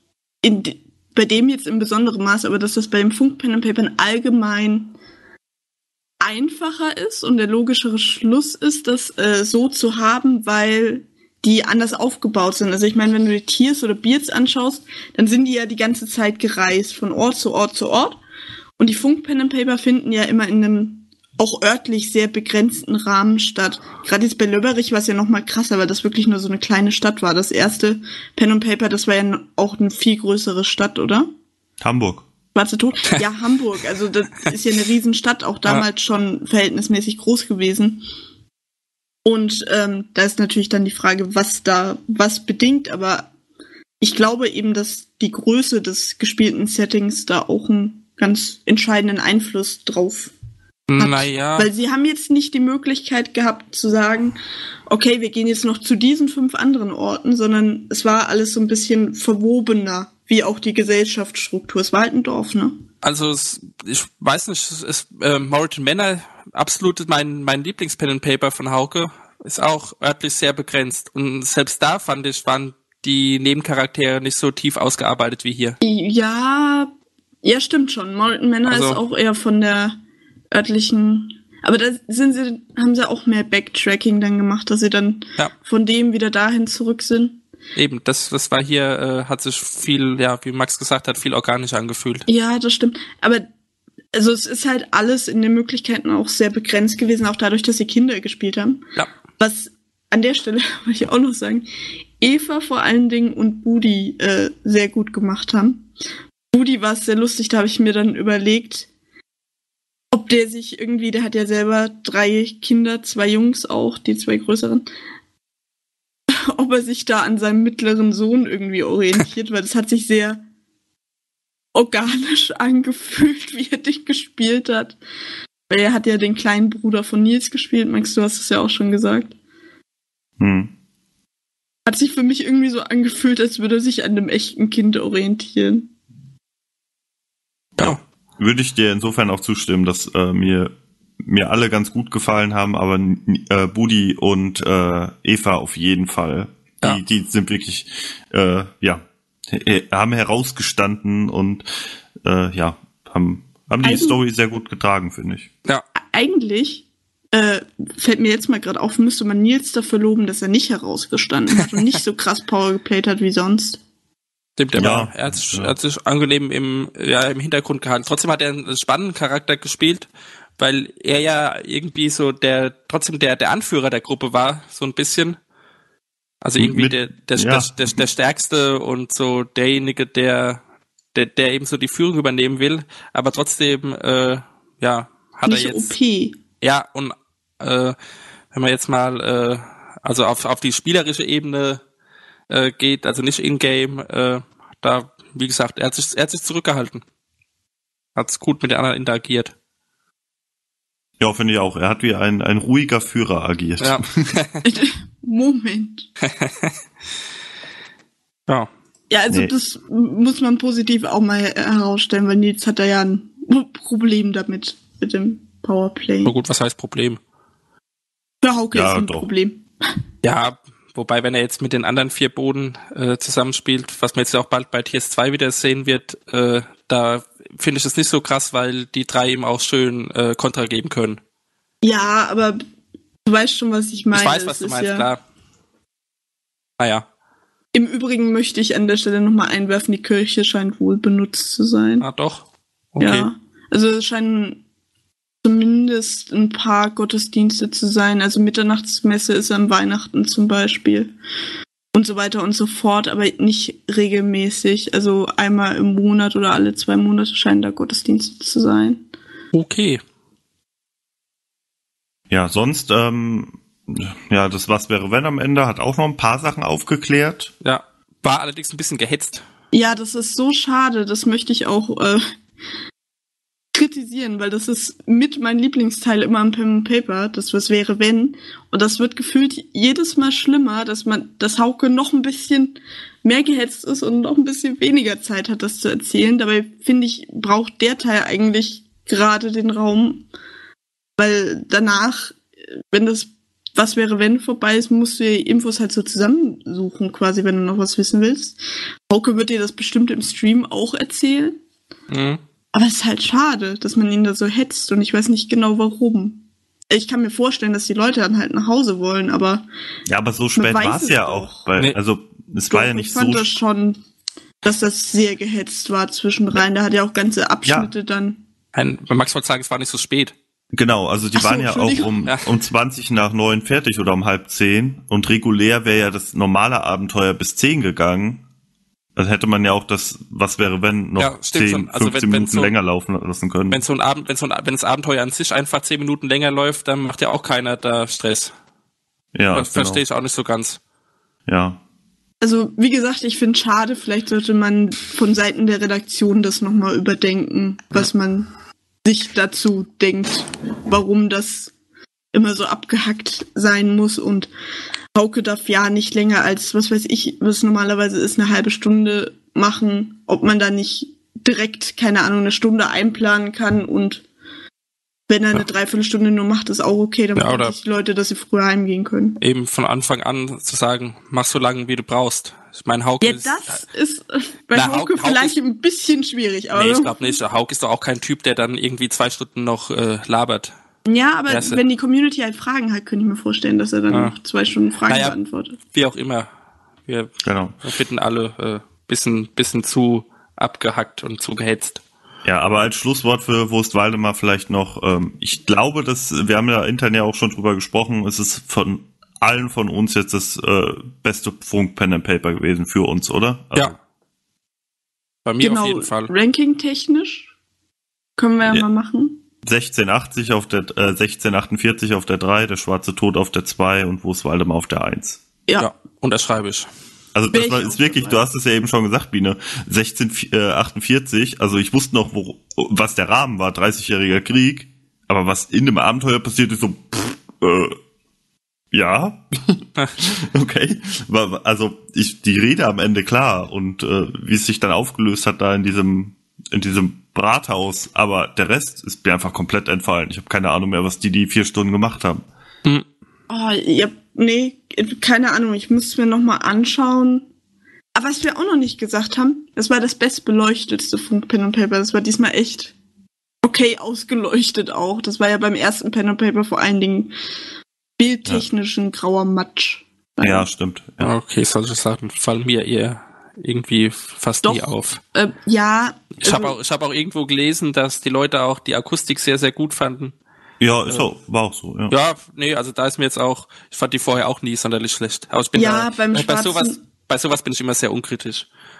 bei dem jetzt im besonderen Maß, aber dass das bei dem Funk-Pen and Papern allgemein einfacher ist und der logischere Schluss ist, das so zu haben, weil die anders aufgebaut sind. Also ich meine, wenn du die Tiers oder Beards anschaust, dann sind die ja die ganze Zeit gereist, von Ort zu Ort zu Ort. Und die Funk-Pen and Paper finden ja immer in einem auch örtlich sehr begrenzten Rahmen statt. Gerade jetzt bei Löberich war es ja noch mal krasser, weil das wirklich nur so eine kleine Stadt war. Das erste Pen and Paper, das war ja auch eine viel größere Stadt, oder? Hamburg. Schwarze Tod? Ja, Hamburg. Also das ist ja eine Riesenstadt, auch damals schon verhältnismäßig groß gewesen. Und da ist natürlich dann die Frage, was bedingt, aber ich glaube eben, dass die Größe des gespielten Settings da auch einen ganz entscheidenden Einfluss drauf hat. Naja. Weil sie haben jetzt nicht die Möglichkeit gehabt zu sagen, okay, wir gehen jetzt noch zu diesen 5 anderen Orten, sondern es war alles so ein bisschen verwobener, wie auch die Gesellschaftsstruktur. Es war halt ein Dorf, ne? Also ich weiß nicht, es ist Moreton Manor absolut mein Lieblings-Pen and Paper von Hauke. Ist auch örtlich sehr begrenzt. Und selbst da fand ich, waren die Nebencharaktere nicht so tief ausgearbeitet wie hier. Ja, stimmt schon. Moreton Manor ist auch eher von der örtlichen, aber da haben sie auch mehr Backtracking dann gemacht, dass sie dann von dem wieder dahin zurück sind. Eben, das war hier, hat sich viel, wie Max gesagt hat, viel organischer angefühlt. Ja, das stimmt. Aber also es ist halt alles in den Möglichkeiten auch sehr begrenzt gewesen, auch dadurch, dass sie Kinder gespielt haben. Ja. Was an der Stelle, wollte ich auch noch sagen, Eva vor allen Dingen und Budi sehr gut gemacht haben. Budi war es sehr lustig, da habe ich mir dann überlegt, ob der sich irgendwie, der hat ja selber 3 Kinder, 2 Jungs auch, die 2 größeren, ob er sich da an seinem mittleren Sohn irgendwie orientiert, weil das hat sich sehr organisch angefühlt, wie er den gespielt hat. Weil er hat ja den kleinen Bruder von Nils gespielt, Max, du hast es ja auch schon gesagt. Hat sich für mich irgendwie so angefühlt, als würde er sich an einem echten Kind orientieren. Ja. Würde ich dir insofern auch zustimmen, dass mir alle ganz gut gefallen haben, aber Budi und Eva auf jeden Fall. Ja. Die sind wirklich, haben herausgestanden und haben die Story sehr gut getragen, finde ich. Ja. Eigentlich fällt mir jetzt mal gerade auf, müsste man Nils dafür loben, dass er nicht herausgestanden hat und nicht so krass Power geplayt hat wie sonst. Stimmt, aber er hat sich angenehm im Hintergrund gehalten. Trotzdem hat er einen spannenden Charakter gespielt, weil er ja irgendwie so trotzdem der Anführer der Gruppe war, so ein bisschen. Also irgendwie der Stärkste und so derjenige, der eben so die Führung übernehmen will, aber trotzdem, hat nicht er jetzt... OP. Ja, und wenn man jetzt mal also auf die spielerische Ebene geht, also nicht in-game, da, wie gesagt, er hat sich zurückgehalten. Hat's gut mit den anderen interagiert. Ja, finde ich auch. Er hat wie ein ruhiger Führer agiert. Ja. Moment. Ja. Ja, also das muss man positiv auch mal herausstellen, weil Nils hat da ja ein Problem damit, mit dem Powerplay. Na gut, was heißt Problem? Für Hauke Ja, ist ein doch. Problem. Ja, wobei, wenn er jetzt mit den anderen 4 Boden zusammenspielt, was man jetzt auch bald bei Tiers 2 wieder sehen wird, da finde ich es nicht so krass, weil die 3 ihm auch schön Kontra geben können. Ja, aber du weißt schon, was ich meine. Ich weiß, was du meinst, klar. Naja. Im Übrigen möchte ich an der Stelle nochmal einwerfen, die Kirche scheint wohl benutzt zu sein. Ah, doch. Okay. Ja, also es scheinen zumindest ein paar Gottesdienste zu sein. Also Mitternachtsmesse ist am Weihnachten zum Beispiel. Und so weiter und so fort, aber nicht regelmäßig. Also einmal im Monat oder alle 2 Monate scheinen da Gottesdienste zu sein. Okay. Ja, sonst, ja, das Was wäre wenn am Ende hat auch noch ein paar Sachen aufgeklärt. Ja. War allerdings ein bisschen gehetzt. Ja, das ist so schade. Das möchte ich auch kritisieren, weil das ist mit mein Lieblingsteil immer am Pen and Paper, das Was wäre wenn. Und das wird gefühlt jedes Mal schlimmer, dass Hauke noch ein bisschen mehr gehetzt ist und noch ein bisschen weniger Zeit hat, das zu erzählen. Dabei finde ich, braucht der Teil eigentlich gerade den Raum, weil danach, wenn das Was wäre wenn vorbei ist, musst du die Infos halt so zusammensuchen, quasi, wenn du noch was wissen willst. Hauke wird dir das bestimmt im Stream auch erzählen. Mhm. Aber es ist halt schade, dass man ihn da so hetzt und ich weiß nicht genau warum. Ich kann mir vorstellen, dass die Leute dann halt nach Hause wollen, aber... Ja, aber so spät war es ja auch. Nee. Also, es war ja nicht ich fand so... das schon, dass das sehr gehetzt war zwischenrein. Da hat ja auch ganze Abschnitte dann... Max wollte sagen, es war nicht so spät. Genau, also die Ach so, waren ja auch Entschuldigung. um 20 nach 9 fertig oder um 9:30 und regulär wäre ja das normale Abenteuer bis 10 gegangen. Also hätte man ja auch das Was wäre wenn noch Ja, stimmt 10, schon. Also 15 Minuten länger laufen lassen können. Wenn das Abenteuer an sich einfach 10 Minuten länger läuft, dann macht ja auch keiner da Stress. Ja, Das verstehe ich auch nicht so ganz. Ja. Also, wie gesagt, ich finde es schade, vielleicht sollte man von Seiten der Redaktion das nochmal überdenken, was man sich dazu denkt, warum das immer so abgehackt sein muss und Hauke darf ja nicht länger als, was weiß ich, was normalerweise ist, eine halbe Stunde machen, ob man da nicht direkt, keine Ahnung, eine Stunde einplanen kann und wenn er eine Dreiviertelstunde nur macht, ist auch okay, dann freuen sich die Leute, dass sie früher heimgehen können. Eben von Anfang an zu sagen, mach so lange, wie du brauchst. Ich meine, Hauke Ja, das ist bei Hauke vielleicht ein bisschen schwierig. Aber nee, ich glaube nicht. Hauke ist doch auch kein Typ, der dann irgendwie 2 Stunden noch labert. Ja, aber wenn die Community halt Fragen hat, könnte ich mir vorstellen, dass er dann noch 2 Stunden Fragen beantwortet. Wie auch immer. Wir finden alle bisschen zu abgehackt und zu gehetzt. Ja, aber als Schlusswort für Wurst Waldemar vielleicht noch, ich glaube, wir haben ja intern ja auch schon drüber gesprochen, es ist von allen von uns jetzt das beste Funk Pen and Paper gewesen für uns, oder? Also, ja. Bei mir auf jeden Fall. Ranking-technisch können wir ja mal machen. 1680 auf der 1648 auf der 3, der Schwarze Tod auf der 2 und Wurst Waldemar auf der 1. Ja, unterschreibe ich. Also das ist wirklich, du hast es ja eben schon gesagt, Biene, 1648, also ich wusste noch, was der Rahmen war, 30-jähriger Krieg, aber was in dem Abenteuer passiert ist, so, ja, okay, also die Rede am Ende klar und wie es sich dann aufgelöst hat da in diesem Brathaus, aber der Rest ist mir einfach komplett entfallen. Ich habe keine Ahnung mehr, was die 4 Stunden gemacht haben. Oh, ja, nee, keine Ahnung, ich muss es mir nochmal anschauen. Aber was wir auch noch nicht gesagt haben, das war das bestbeleuchtetste Funk Pen and Paper. Das war diesmal echt okay ausgeleuchtet auch. Das war ja beim ersten Pen and Paper vor allen Dingen bildtechnischen grauer Matsch. Ja, stimmt. Ja. Okay, solche Sachen fallen mir eher irgendwie fast nie auf. Ja. Ich habe auch irgendwo gelesen, dass die Leute auch die Akustik sehr, sehr gut fanden. Ja, war auch so, ja. Ja, nee, also da ist mir jetzt auch, ich fand die vorher auch nie sonderlich schlecht. Aber ich bin bei sowas bin ich immer sehr unkritisch.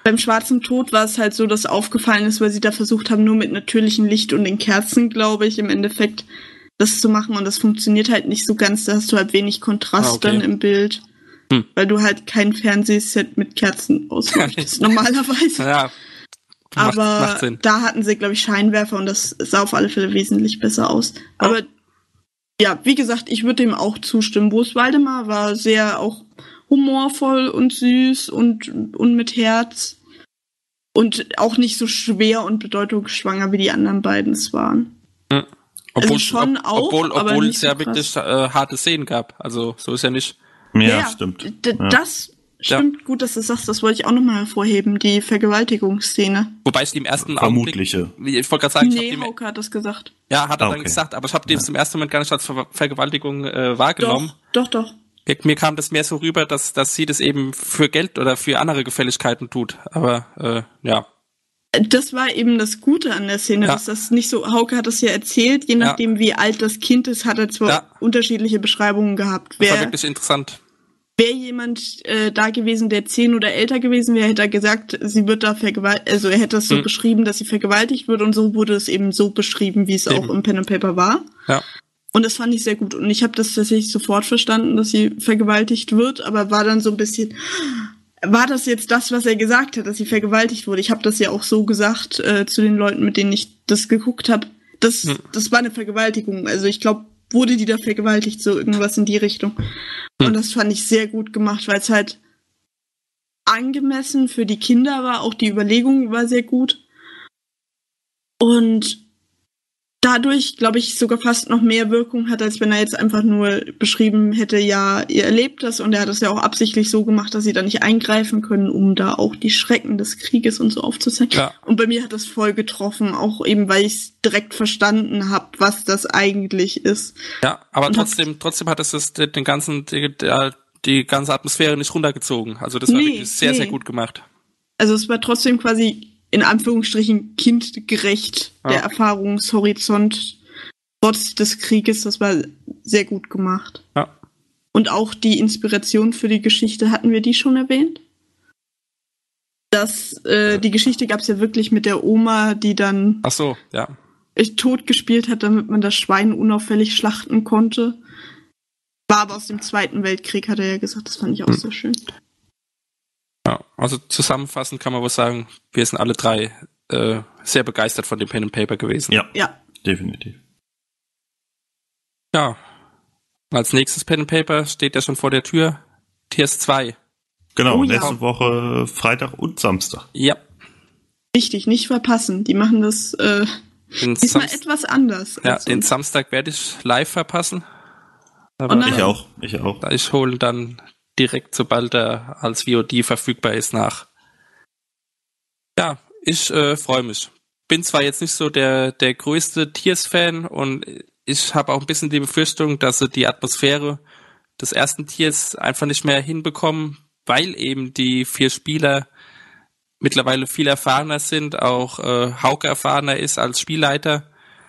Beim Schwarzen Tod war es halt so, dass aufgefallen ist, weil sie da versucht haben, nur mit natürlichem Licht und den Kerzen, glaube ich, im Endeffekt das zu machen. Und das funktioniert halt nicht so ganz. Da hast du halt wenig Kontrast dann im Bild. Weil du halt kein Fernsehset mit Kerzen ausleuchtest, normalerweise. Ja, aber Sinn. Da hatten sie, glaube ich, Scheinwerfer und das sah auf alle Fälle wesentlich besser aus. Aber ja, wie gesagt, ich würde dem auch zustimmen. Boris Waldemar war sehr auch humorvoll und süß und mit Herz und auch nicht so schwer und bedeutungsschwanger wie die anderen beiden es waren. Obwohl, also schon auch, obwohl es so ja krass. wirklich harte Szenen gab. Also so ist ja nicht. Ja, stimmt. Das stimmt gut, dass du sagst. Das wollte ich auch nochmal hervorheben, die Vergewaltigungsszene. Wobei ich die im ersten Vermutliche. Augenblick, ich wollte gerade sagen, Nee, Hauke hat das gesagt. ja, hat er dann Okay. gesagt, aber ich habe die zum ersten Moment gar nicht als Vergewaltigung wahrgenommen. Doch. Mir kam das mehr so rüber, dass sie das eben für Geld oder für andere Gefälligkeiten tut. Aber ja. Das war eben das Gute an der Szene, dass das nicht so, Hauke hat das ja erzählt, je nachdem wie alt das Kind ist, hat er zwar unterschiedliche Beschreibungen gehabt. Das war wirklich interessant. Wäre jemand da gewesen, der 10 oder älter gewesen wäre, hätte er gesagt, sie wird da vergewaltigt, also er hätte das so beschrieben, dass sie vergewaltigt wird und so wurde es eben so beschrieben, wie es auch im Pen and Paper war. Ja. Und das fand ich sehr gut und ich habe das tatsächlich sofort verstanden, dass sie vergewaltigt wird, aber war dann so ein bisschen, war das jetzt das, was er gesagt hat, dass sie vergewaltigt wurde? Ich habe das ja auch so gesagt zu den Leuten, mit denen ich das geguckt habe. Das war eine Vergewaltigung. Also ich glaube, wurde die da vergewaltigt, so irgendwas in die Richtung. Und das fand ich sehr gut gemacht, weil es halt angemessen für die Kinder war. Auch die Überlegung war sehr gut. Und dadurch, glaube ich, sogar fast noch mehr Wirkung hat, als wenn er jetzt einfach nur beschrieben hätte, ja, ihr erlebt das. Und er hat das ja auch absichtlich so gemacht, dass sie da nicht eingreifen können, um da auch die Schrecken des Krieges und so aufzuzeigen. Ja. Und bei mir hat das voll getroffen, auch eben, weil ich es direkt verstanden habe, was das eigentlich ist. Ja, aber trotzdem hat es den ganzen, die ganze Atmosphäre nicht runtergezogen. Also das war wirklich sehr, sehr gut gemacht. Also es war trotzdem quasi in Anführungsstrichen kindgerecht, der Erfahrungshorizont trotz des Krieges, das war sehr gut gemacht. Ja. Und auch die Inspiration für die Geschichte, hatten wir die schon erwähnt? Die Geschichte gab es ja wirklich mit der Oma, die dann tot gespielt hat, damit man das Schwein unauffällig schlachten konnte. War aber aus dem Zweiten Weltkrieg, hat er ja gesagt, das fand ich auch sehr schön. Ja, also zusammenfassend kann man wohl sagen, wir sind alle drei sehr begeistert von dem Pen and Paper gewesen. Ja, definitiv. Ja, als nächstes Pen and Paper steht ja schon vor der Tür, Tears 2. Genau, nächste Woche Freitag und Samstag. Ja. Richtig, nicht verpassen. Die machen das diesmal etwas anders. Ja, den Samstag werde ich live verpassen. Aber ich auch. Ich hole dann direkt, sobald er als VOD verfügbar ist, nach. Ja, ich freue mich. Bin zwar jetzt nicht so der größte Tears-Fan und ich habe auch ein bisschen die Befürchtung, dass sie die Atmosphäre des ersten Tears einfach nicht mehr hinbekommen, weil eben die 4 Spieler mittlerweile viel erfahrener sind, auch Hauke erfahrener ist als Spielleiter,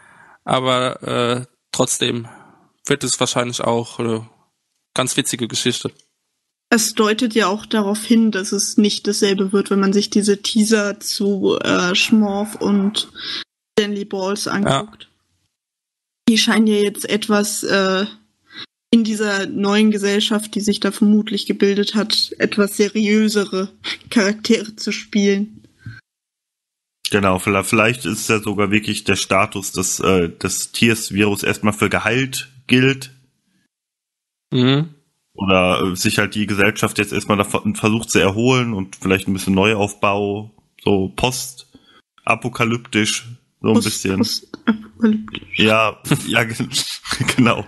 aber trotzdem wird es wahrscheinlich auch eine ganz witzige Geschichte. Es deutet ja auch darauf hin, dass es nicht dasselbe wird, wenn man sich diese Teaser zu Schmorf und Stanley Balls anguckt. Ja. Die scheinen ja jetzt etwas in dieser neuen Gesellschaft, die sich da vermutlich gebildet hat, etwas seriösere Charaktere zu spielen. Genau, vielleicht ist es ja sogar wirklich der Status, dass das Tears-Virus erstmal für geheilt gilt. Mhm. Oder sich halt die Gesellschaft jetzt erstmal davon versucht zu erholen und vielleicht ein bisschen Neuaufbau, so post-apokalyptisch, so ein bisschen. Post-apokalyptisch. Ja, genau.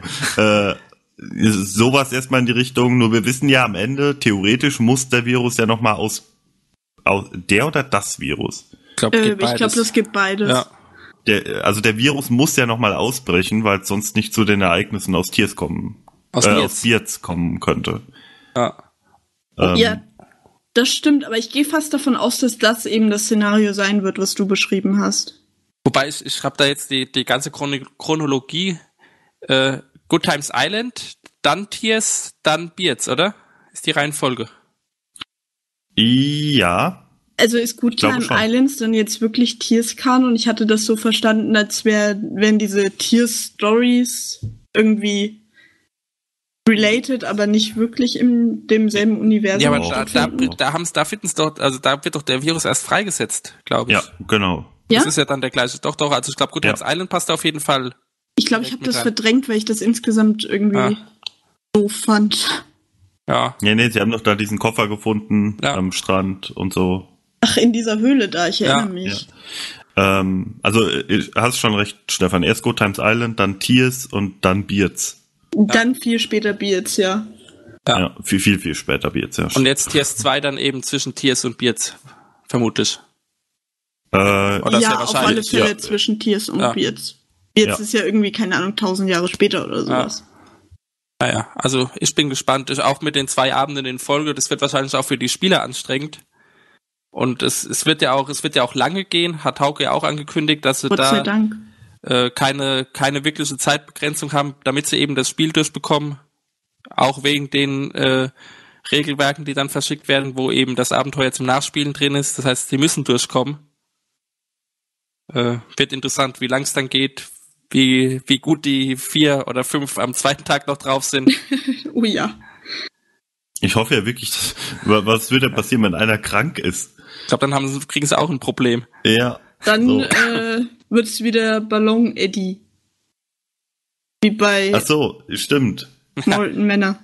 Sowas erstmal in die Richtung, nur wir wissen ja am Ende, theoretisch muss der Virus ja nochmal aus der oder das Virus? Ich glaube, das gibt beides. Ja. Der Virus muss ja nochmal ausbrechen, weil es sonst nicht zu den Ereignissen aus Tiers kommen. Aus Bierz kommen könnte. Ja. Ja, das stimmt, aber ich gehe fast davon aus, dass das eben das Szenario sein wird, was du beschrieben hast. Wobei ich habe da jetzt die ganze Chronologie. Good Times Island, dann Tears, dann Bierz, oder? Ist die Reihenfolge? Ja. Also ist Good glaube Time schon. Islands dann jetzt wirklich Tiers-Kanon? Ich hatte das so verstanden, als wären diese Tiers-Stories irgendwie related, aber nicht wirklich in demselben Universum. Ja, aber stattfinden. da finden es doch, also da wird doch der Virus erst freigesetzt, glaube ich. Ja, genau. Ja? Das ist ja dann der gleiche. Doch, also ich glaube, Good Times Island passt auf jeden Fall. Ich glaube, ich habe das verdrängt, weil ich das insgesamt irgendwie doof fand. Ja. Nee, sie haben doch da diesen Koffer gefunden am Strand und so. Ach, in dieser Höhle da, ich erinnere mich. Also, hast schon recht, Stefan. Erst Good Times Island, dann Tears und dann Beards. Dann viel später Beards, ja. Ja, viel später Beards, ja. Und jetzt Tiers 2 dann eben zwischen Tiers und Beards, vermutlich. Oder Ja, auf alle Fälle ja. zwischen Tiers und Beards. Beards ist ja irgendwie, keine Ahnung, 1000 Jahre später oder sowas. Naja, also ich bin gespannt. Auch mit den 2 Abenden in Folge, das wird wahrscheinlich auch für die Spieler anstrengend. Und es wird ja auch lange gehen, hat Hauke ja auch angekündigt, dass sie Gott sei Dank. keine wirkliche Zeitbegrenzung haben, damit sie eben das Spiel durchbekommen. Auch wegen den Regelwerken, die dann verschickt werden, wo eben das Abenteuer zum Nachspielen drin ist. Das heißt, sie müssen durchkommen. Wird interessant, wie lang es dann geht, wie gut die 4 oder 5 am zweiten Tag noch drauf sind. Oh ja. Ich hoffe ja wirklich, was würde passieren, wenn einer krank ist? Ich glaube, dann kriegen sie auch ein Problem. Ja. Dann so. wird's wieder Ballon-Eddy. Wie bei Ach so, stimmt. Molten Männer.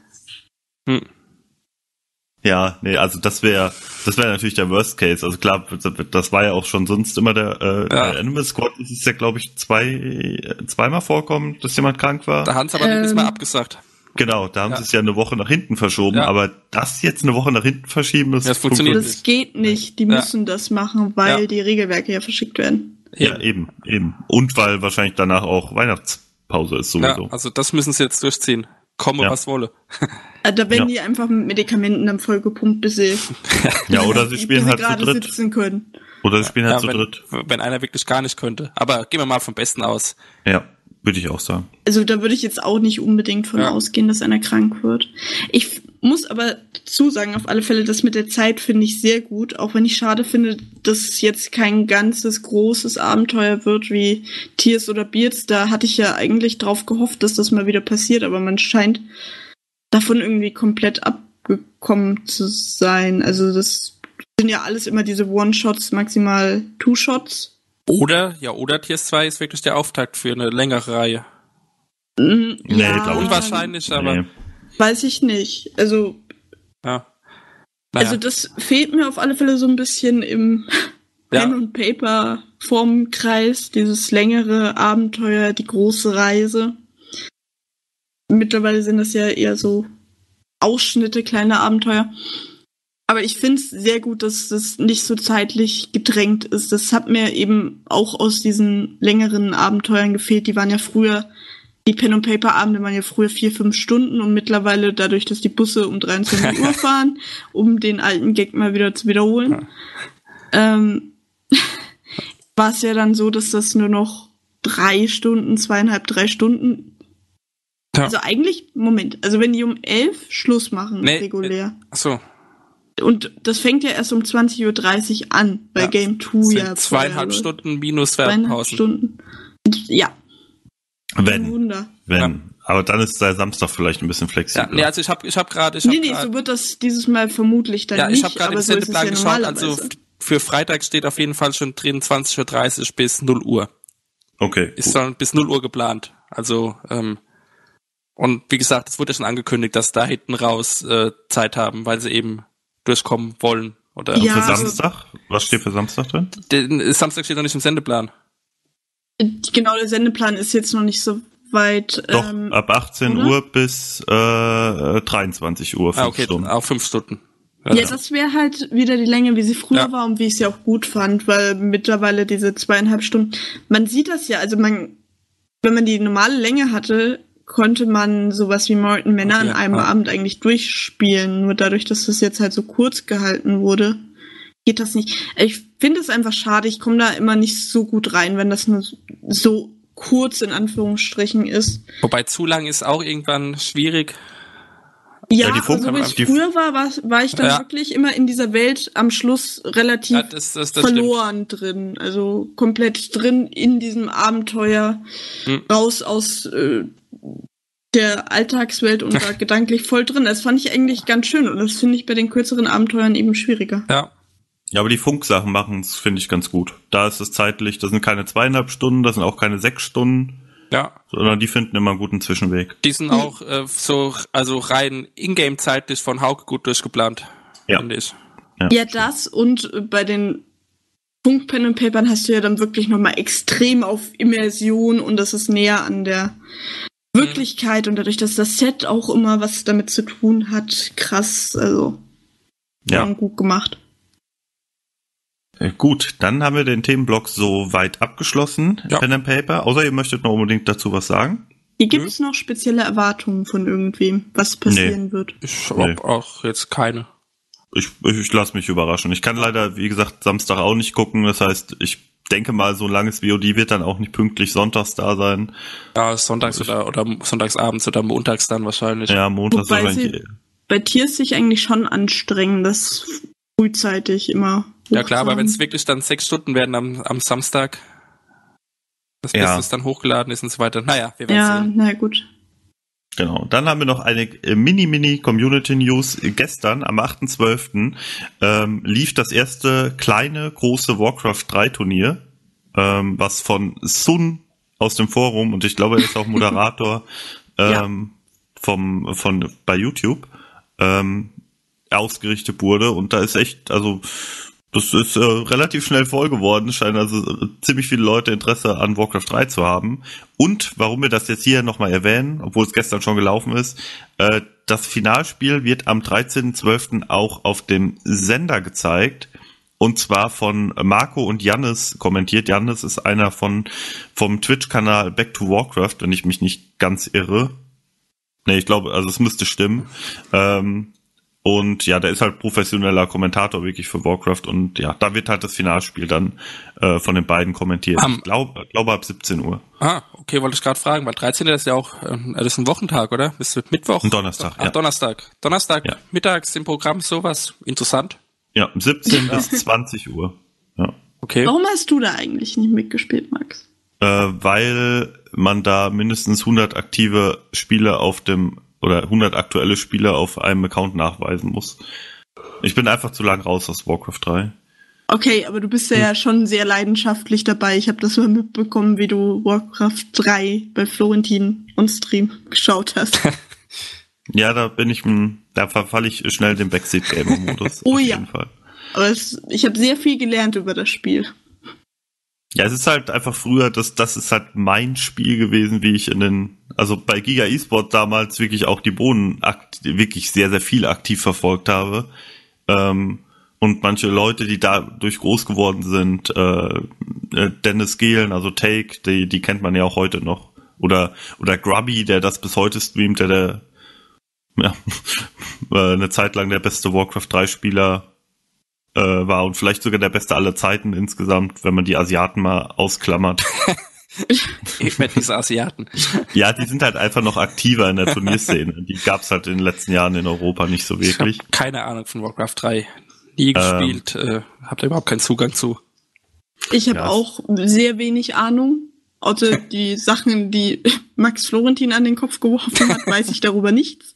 Ja, nee, also das wäre natürlich der Worst Case. Also klar, das war ja auch schon sonst immer der Animal Squad. Das ist ja, glaube ich, zweimal vorkommen, dass jemand krank war. Da haben sie aber nicht mal abgesagt. Genau, da haben sie es ja eine Woche nach hinten verschoben, aber das jetzt eine Woche nach hinten verschieben, das funktioniert nicht. Das geht nicht. Die müssen das machen, weil die Regelwerke ja verschickt werden. Ja, eben. Und weil wahrscheinlich danach auch Weihnachtspause ist sowieso. Ja, also das müssen sie jetzt durchziehen. Komme, was wolle. Da werden die einfach mit Medikamenten dann vollgepumpt, bis sie oder sie spielen halt zu dritt. sitzen können. Oder sie spielen halt zu dritt. Wenn einer wirklich gar nicht könnte. Aber gehen wir mal vom Besten aus. Ja, würde ich auch sagen. Also da würde ich jetzt auch nicht unbedingt von ausgehen, dass einer krank wird. Ich muss aber dazu sagen, auf alle Fälle, das mit der Zeit finde ich sehr gut, auch wenn ich schade finde, dass es jetzt kein ganzes großes Abenteuer wird wie Tears oder Beards. Da hatte ich ja eigentlich drauf gehofft, dass das mal wieder passiert, aber man scheint davon irgendwie komplett abgekommen zu sein. Also das sind ja alles immer diese One-Shots, maximal Two-Shots. Oder Tiers 2 ist wirklich der Auftakt für eine längere Reihe. Nee, glaube ich. Unwahrscheinlich, aber. Weiß ich nicht. Also. Ja. Also das fehlt mir auf alle Fälle so ein bisschen im Pen und Paper Formkreis, dieses längere Abenteuer, die große Reise. Mittlerweile sind das ja eher so Ausschnitte, kleine Abenteuer. Aber ich finde es sehr gut, dass das nicht so zeitlich gedrängt ist. Das hat mir eben auch aus diesen längeren Abenteuern gefehlt. Die waren ja früher, die Pen-and-Paper-Abende waren ja früher 4-5 Stunden und mittlerweile dadurch, dass die Busse um 23 Uhr fahren, um den alten Gag mal wieder zu wiederholen, war es ja dann so, dass das nur noch 3 Stunden, 3 Stunden. Ja. Also eigentlich, also wenn die um 11 Schluss machen, regulär. Achso. Und das fängt ja erst um 20:30 Uhr an, bei Game 2 ja. 2,5 Stunden minus Werbepausen. 2,5 Stunden. Ja. Wenn. Aber dann ist der Samstag vielleicht ein bisschen flexibler. Ja, also ich hab gerade... Nee, so wird das dieses Mal vermutlich dann nicht. Ich habe gerade den Sendeplan geschaut, also für Freitag steht auf jeden Fall schon drin 20:30 Uhr bis 0 Uhr. Okay. Ist dann bis 0 Uhr geplant. Also, und wie gesagt, es wurde ja schon angekündigt, dass da hinten raus Zeit haben, weil sie eben durchkommen wollen. Oder für Samstag? Was steht für Samstag drin? Samstag steht noch nicht im Sendeplan. Genau, der Sendeplan ist jetzt noch nicht so weit. Doch, ab 18 Uhr bis 23 Uhr, 5 Stunden. Auch 5 Stunden. Ja, das wäre halt wieder die Länge, wie sie früher war und wie ich sie auch gut fand, weil mittlerweile diese 2,5 Stunden, man sieht das ja, also wenn man die normale Länge hatte, konnte man sowas wie Molten Männer an einem Abend eigentlich durchspielen. Nur dadurch, dass das jetzt halt so kurz gehalten wurde, geht das nicht. Ich finde es einfach schade. Ich komme da immer nicht so gut rein, wenn das nur so kurz in Anführungsstrichen ist. Wobei zu lang ist auch irgendwann schwierig. Ja, die Funk- so wie es die- früher war ich dann wirklich immer in dieser Welt am Schluss relativ das verloren drin. Also komplett drin in diesem Abenteuer, raus aus der Alltagswelt und da gedanklich voll drin. Das fand ich eigentlich ganz schön und das finde ich bei den kürzeren Abenteuern eben schwieriger. Ja. Ja, aber die Funksachen machen es, finde ich, ganz gut. Da ist es zeitlich, das sind keine 2,5 Stunden, das sind auch keine 6 Stunden. Ja. Sondern die finden immer einen guten Zwischenweg. Die sind auch also rein Ingame-zeitlich von Hauke gut durchgeplant, finde ich. Ja, das und bei den Funk-Pen-and-Papern hast du ja dann wirklich nochmal extrem auf Immersion und das ist näher an der Wirklichkeit und dadurch, dass das Set auch immer was damit zu tun hat, krass, also gut gemacht. Gut, dann haben wir den Themenblock so weit abgeschlossen, Pen and Paper, außer ihr möchtet noch unbedingt dazu was sagen. Hier gibt es noch spezielle Erwartungen von irgendwem, was passieren wird. Ich habe auch jetzt keine. Ich lasse mich überraschen. Ich kann leider, wie gesagt, Samstag auch nicht gucken, das heißt, ich denke mal, so ein langes VOD wird dann auch nicht pünktlich sonntags da sein. Ja, sonntags oder sonntagsabends oder montags dann wahrscheinlich. Ja, montags Wobei wahrscheinlich. Bei Tiers sich eigentlich schon anstrengen, das frühzeitig immer. Ja klar, aber wenn es wirklich dann 6 Stunden werden am Samstag, bis es dann hochgeladen ist und so weiter. Naja, wir werden sehen. Ja, na gut. Genau. Dann haben wir noch eine Mini-Community-News. Gestern, am 8.12., lief das erste kleine, große Warcraft 3 Turnier, was von Sun aus dem Forum, und ich glaube, er ist auch Moderator bei YouTube, ausgerichtet wurde. Und da ist echt, also das ist relativ schnell voll geworden. Es scheinen also ziemlich viele Leute Interesse an Warcraft 3 zu haben. Und warum wir das jetzt hier nochmal erwähnen, obwohl es gestern schon gelaufen ist, das Finalspiel wird am 13.12. auch auf dem Sender gezeigt. Und zwar von Marco und Jannis kommentiert. Jannis ist einer vom Twitch-Kanal Back to Warcraft, wenn ich mich nicht ganz irre. Nee, ich glaube, also es müsste stimmen. Und ja, der ist halt professioneller Kommentator wirklich für Warcraft und ja, da wird halt das Finalspiel dann von den beiden kommentiert. Ich glaube ab 17 Uhr. Ah, okay, wollte ich gerade fragen, weil 13. ist ja auch, das ist ein Wochentag, oder? Bis Mittwoch? Ein Donnerstag, ja. Donnerstag. Ja. Mittags im Programm, sowas. Interessant. Ja, 17 bis 20 Uhr. Ja. Okay. Warum hast du da eigentlich nicht mitgespielt, Max? Weil man da mindestens 100 aktive Spieler oder 100 aktuelle Spieler auf einem Account nachweisen muss. Ich bin einfach zu lang raus aus Warcraft 3. Okay, aber du bist ja schon sehr leidenschaftlich dabei. Ich habe das mal mitbekommen, wie du Warcraft 3 bei Florentin on Stream geschaut hast. Ja, da verfalle ich schnell den Backseat-Gamer-Modus. Oh auf ja. jeden Fall. Aber ich habe sehr viel gelernt über das Spiel. Ja, es ist halt einfach früher, das ist halt mein Spiel gewesen, wie ich also bei Giga eSport damals wirklich auch die Bohnen wirklich sehr, sehr viel aktiv verfolgt habe. Und manche Leute, die dadurch groß geworden sind, Dennis Gehlen, also Take, die kennt man ja auch heute noch. Oder Grubby, der das bis heute streamt, der eine Zeit lang der beste Warcraft 3 Spieler war und vielleicht sogar der beste aller Zeiten insgesamt, wenn man die Asiaten mal ausklammert. Ich mit diese Asiaten. Ja, die sind halt einfach noch aktiver in der Turnierszene. Die gab's halt in den letzten Jahren in Europa nicht so wirklich. Ich habe keine Ahnung von Warcraft 3. Nie gespielt, hab da überhaupt keinen Zugang zu. Ich habe auch sehr wenig Ahnung. Außer die Sachen, die Max Florentin an den Kopf geworfen hat, weiß ich darüber nichts.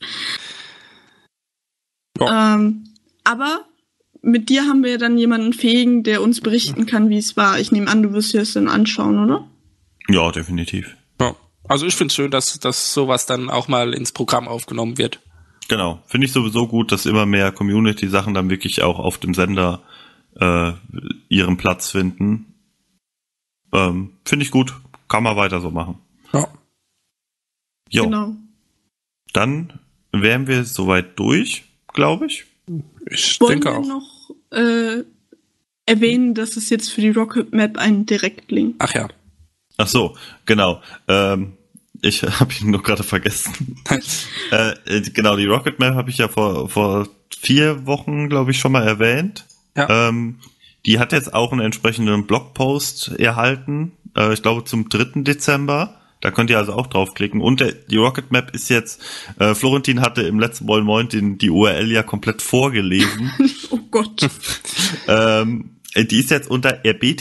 Ja. Aber mit dir haben wir ja dann jemanden fähigen, der uns berichten kann, wie es war. Ich nehme an, du wirst dir das dann anschauen, oder? Ja, definitiv. Ja. Also ich finde es schön, dass sowas dann auch mal ins Programm aufgenommen wird. Genau. Finde ich sowieso gut, dass immer mehr Community-Sachen dann wirklich auch auf dem Sender ihren Platz finden. Finde ich gut. Kann man weiter so machen. Ja. Jo. Genau. Dann wären wir soweit durch, glaube ich. Ich Wollen denke wir auch. noch erwähnen, dass es jetzt für die Rocket Map einen Direktlink. Ach ja. Ach so, genau. Ich habe ihn nur gerade vergessen. Genau, die Rocket Map habe ich ja vor 4 Wochen, glaube ich, schon mal erwähnt. Ja. Die hat jetzt auch einen entsprechenden Blogpost erhalten. Ich glaube zum 3. Dezember. Da könnt ihr also auch draufklicken. Und die Rocket Map ist jetzt, Florentin hatte im letzten Moin Moin die URL ja komplett vorgelesen. Oh Gott. Die ist jetzt unter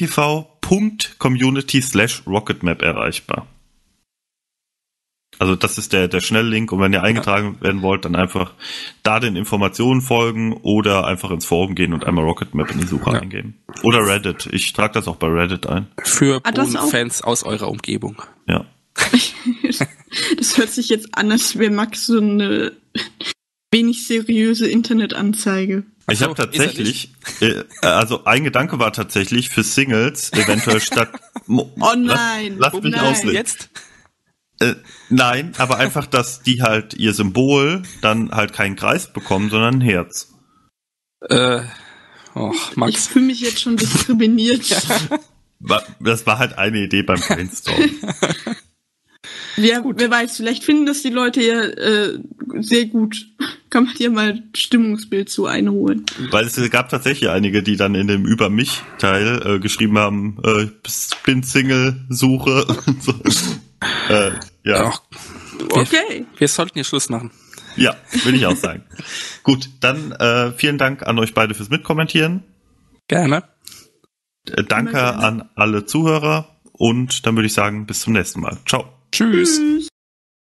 rbtv.community/rocketmap erreichbar. Also das ist der Schnelllink, und wenn ihr eingetragen werden wollt, dann einfach da den Informationen folgen oder einfach ins Forum gehen und einmal Rocket Map in die Suche eingeben. Oder Reddit. Ich trage das auch bei Reddit ein. Für Bohnen-Fans aus eurer Umgebung. Ja. Das hört sich jetzt an, als wäre Max so eine wenig seriöse Internetanzeige. Ich habe tatsächlich, also ein Gedanke war tatsächlich für Singles eventuell statt... Oh nein! Lass mich auslegen. Jetzt? Nein, aber einfach, dass die halt ihr Symbol dann halt keinen Kreis bekommen, sondern ein Herz. Max. Ich fühle mich jetzt schon diskriminiert. Das war halt eine Idee beim Brainstorm. Wer weiß, vielleicht finden das die Leute ja sehr gut. Kann man dir mal ein Stimmungsbild zu einholen. Weil es gab tatsächlich einige, die dann in dem Über mich-Teil geschrieben haben, bin Single, suche und so. Ja. Okay. Wir sollten hier Schluss machen. Ja, will ich auch sagen. Gut, dann vielen Dank an euch beide fürs Mitkommentieren. Gerne. Danke an alle Zuhörer und dann würde ich sagen, bis zum nächsten Mal. Ciao. Tschüss.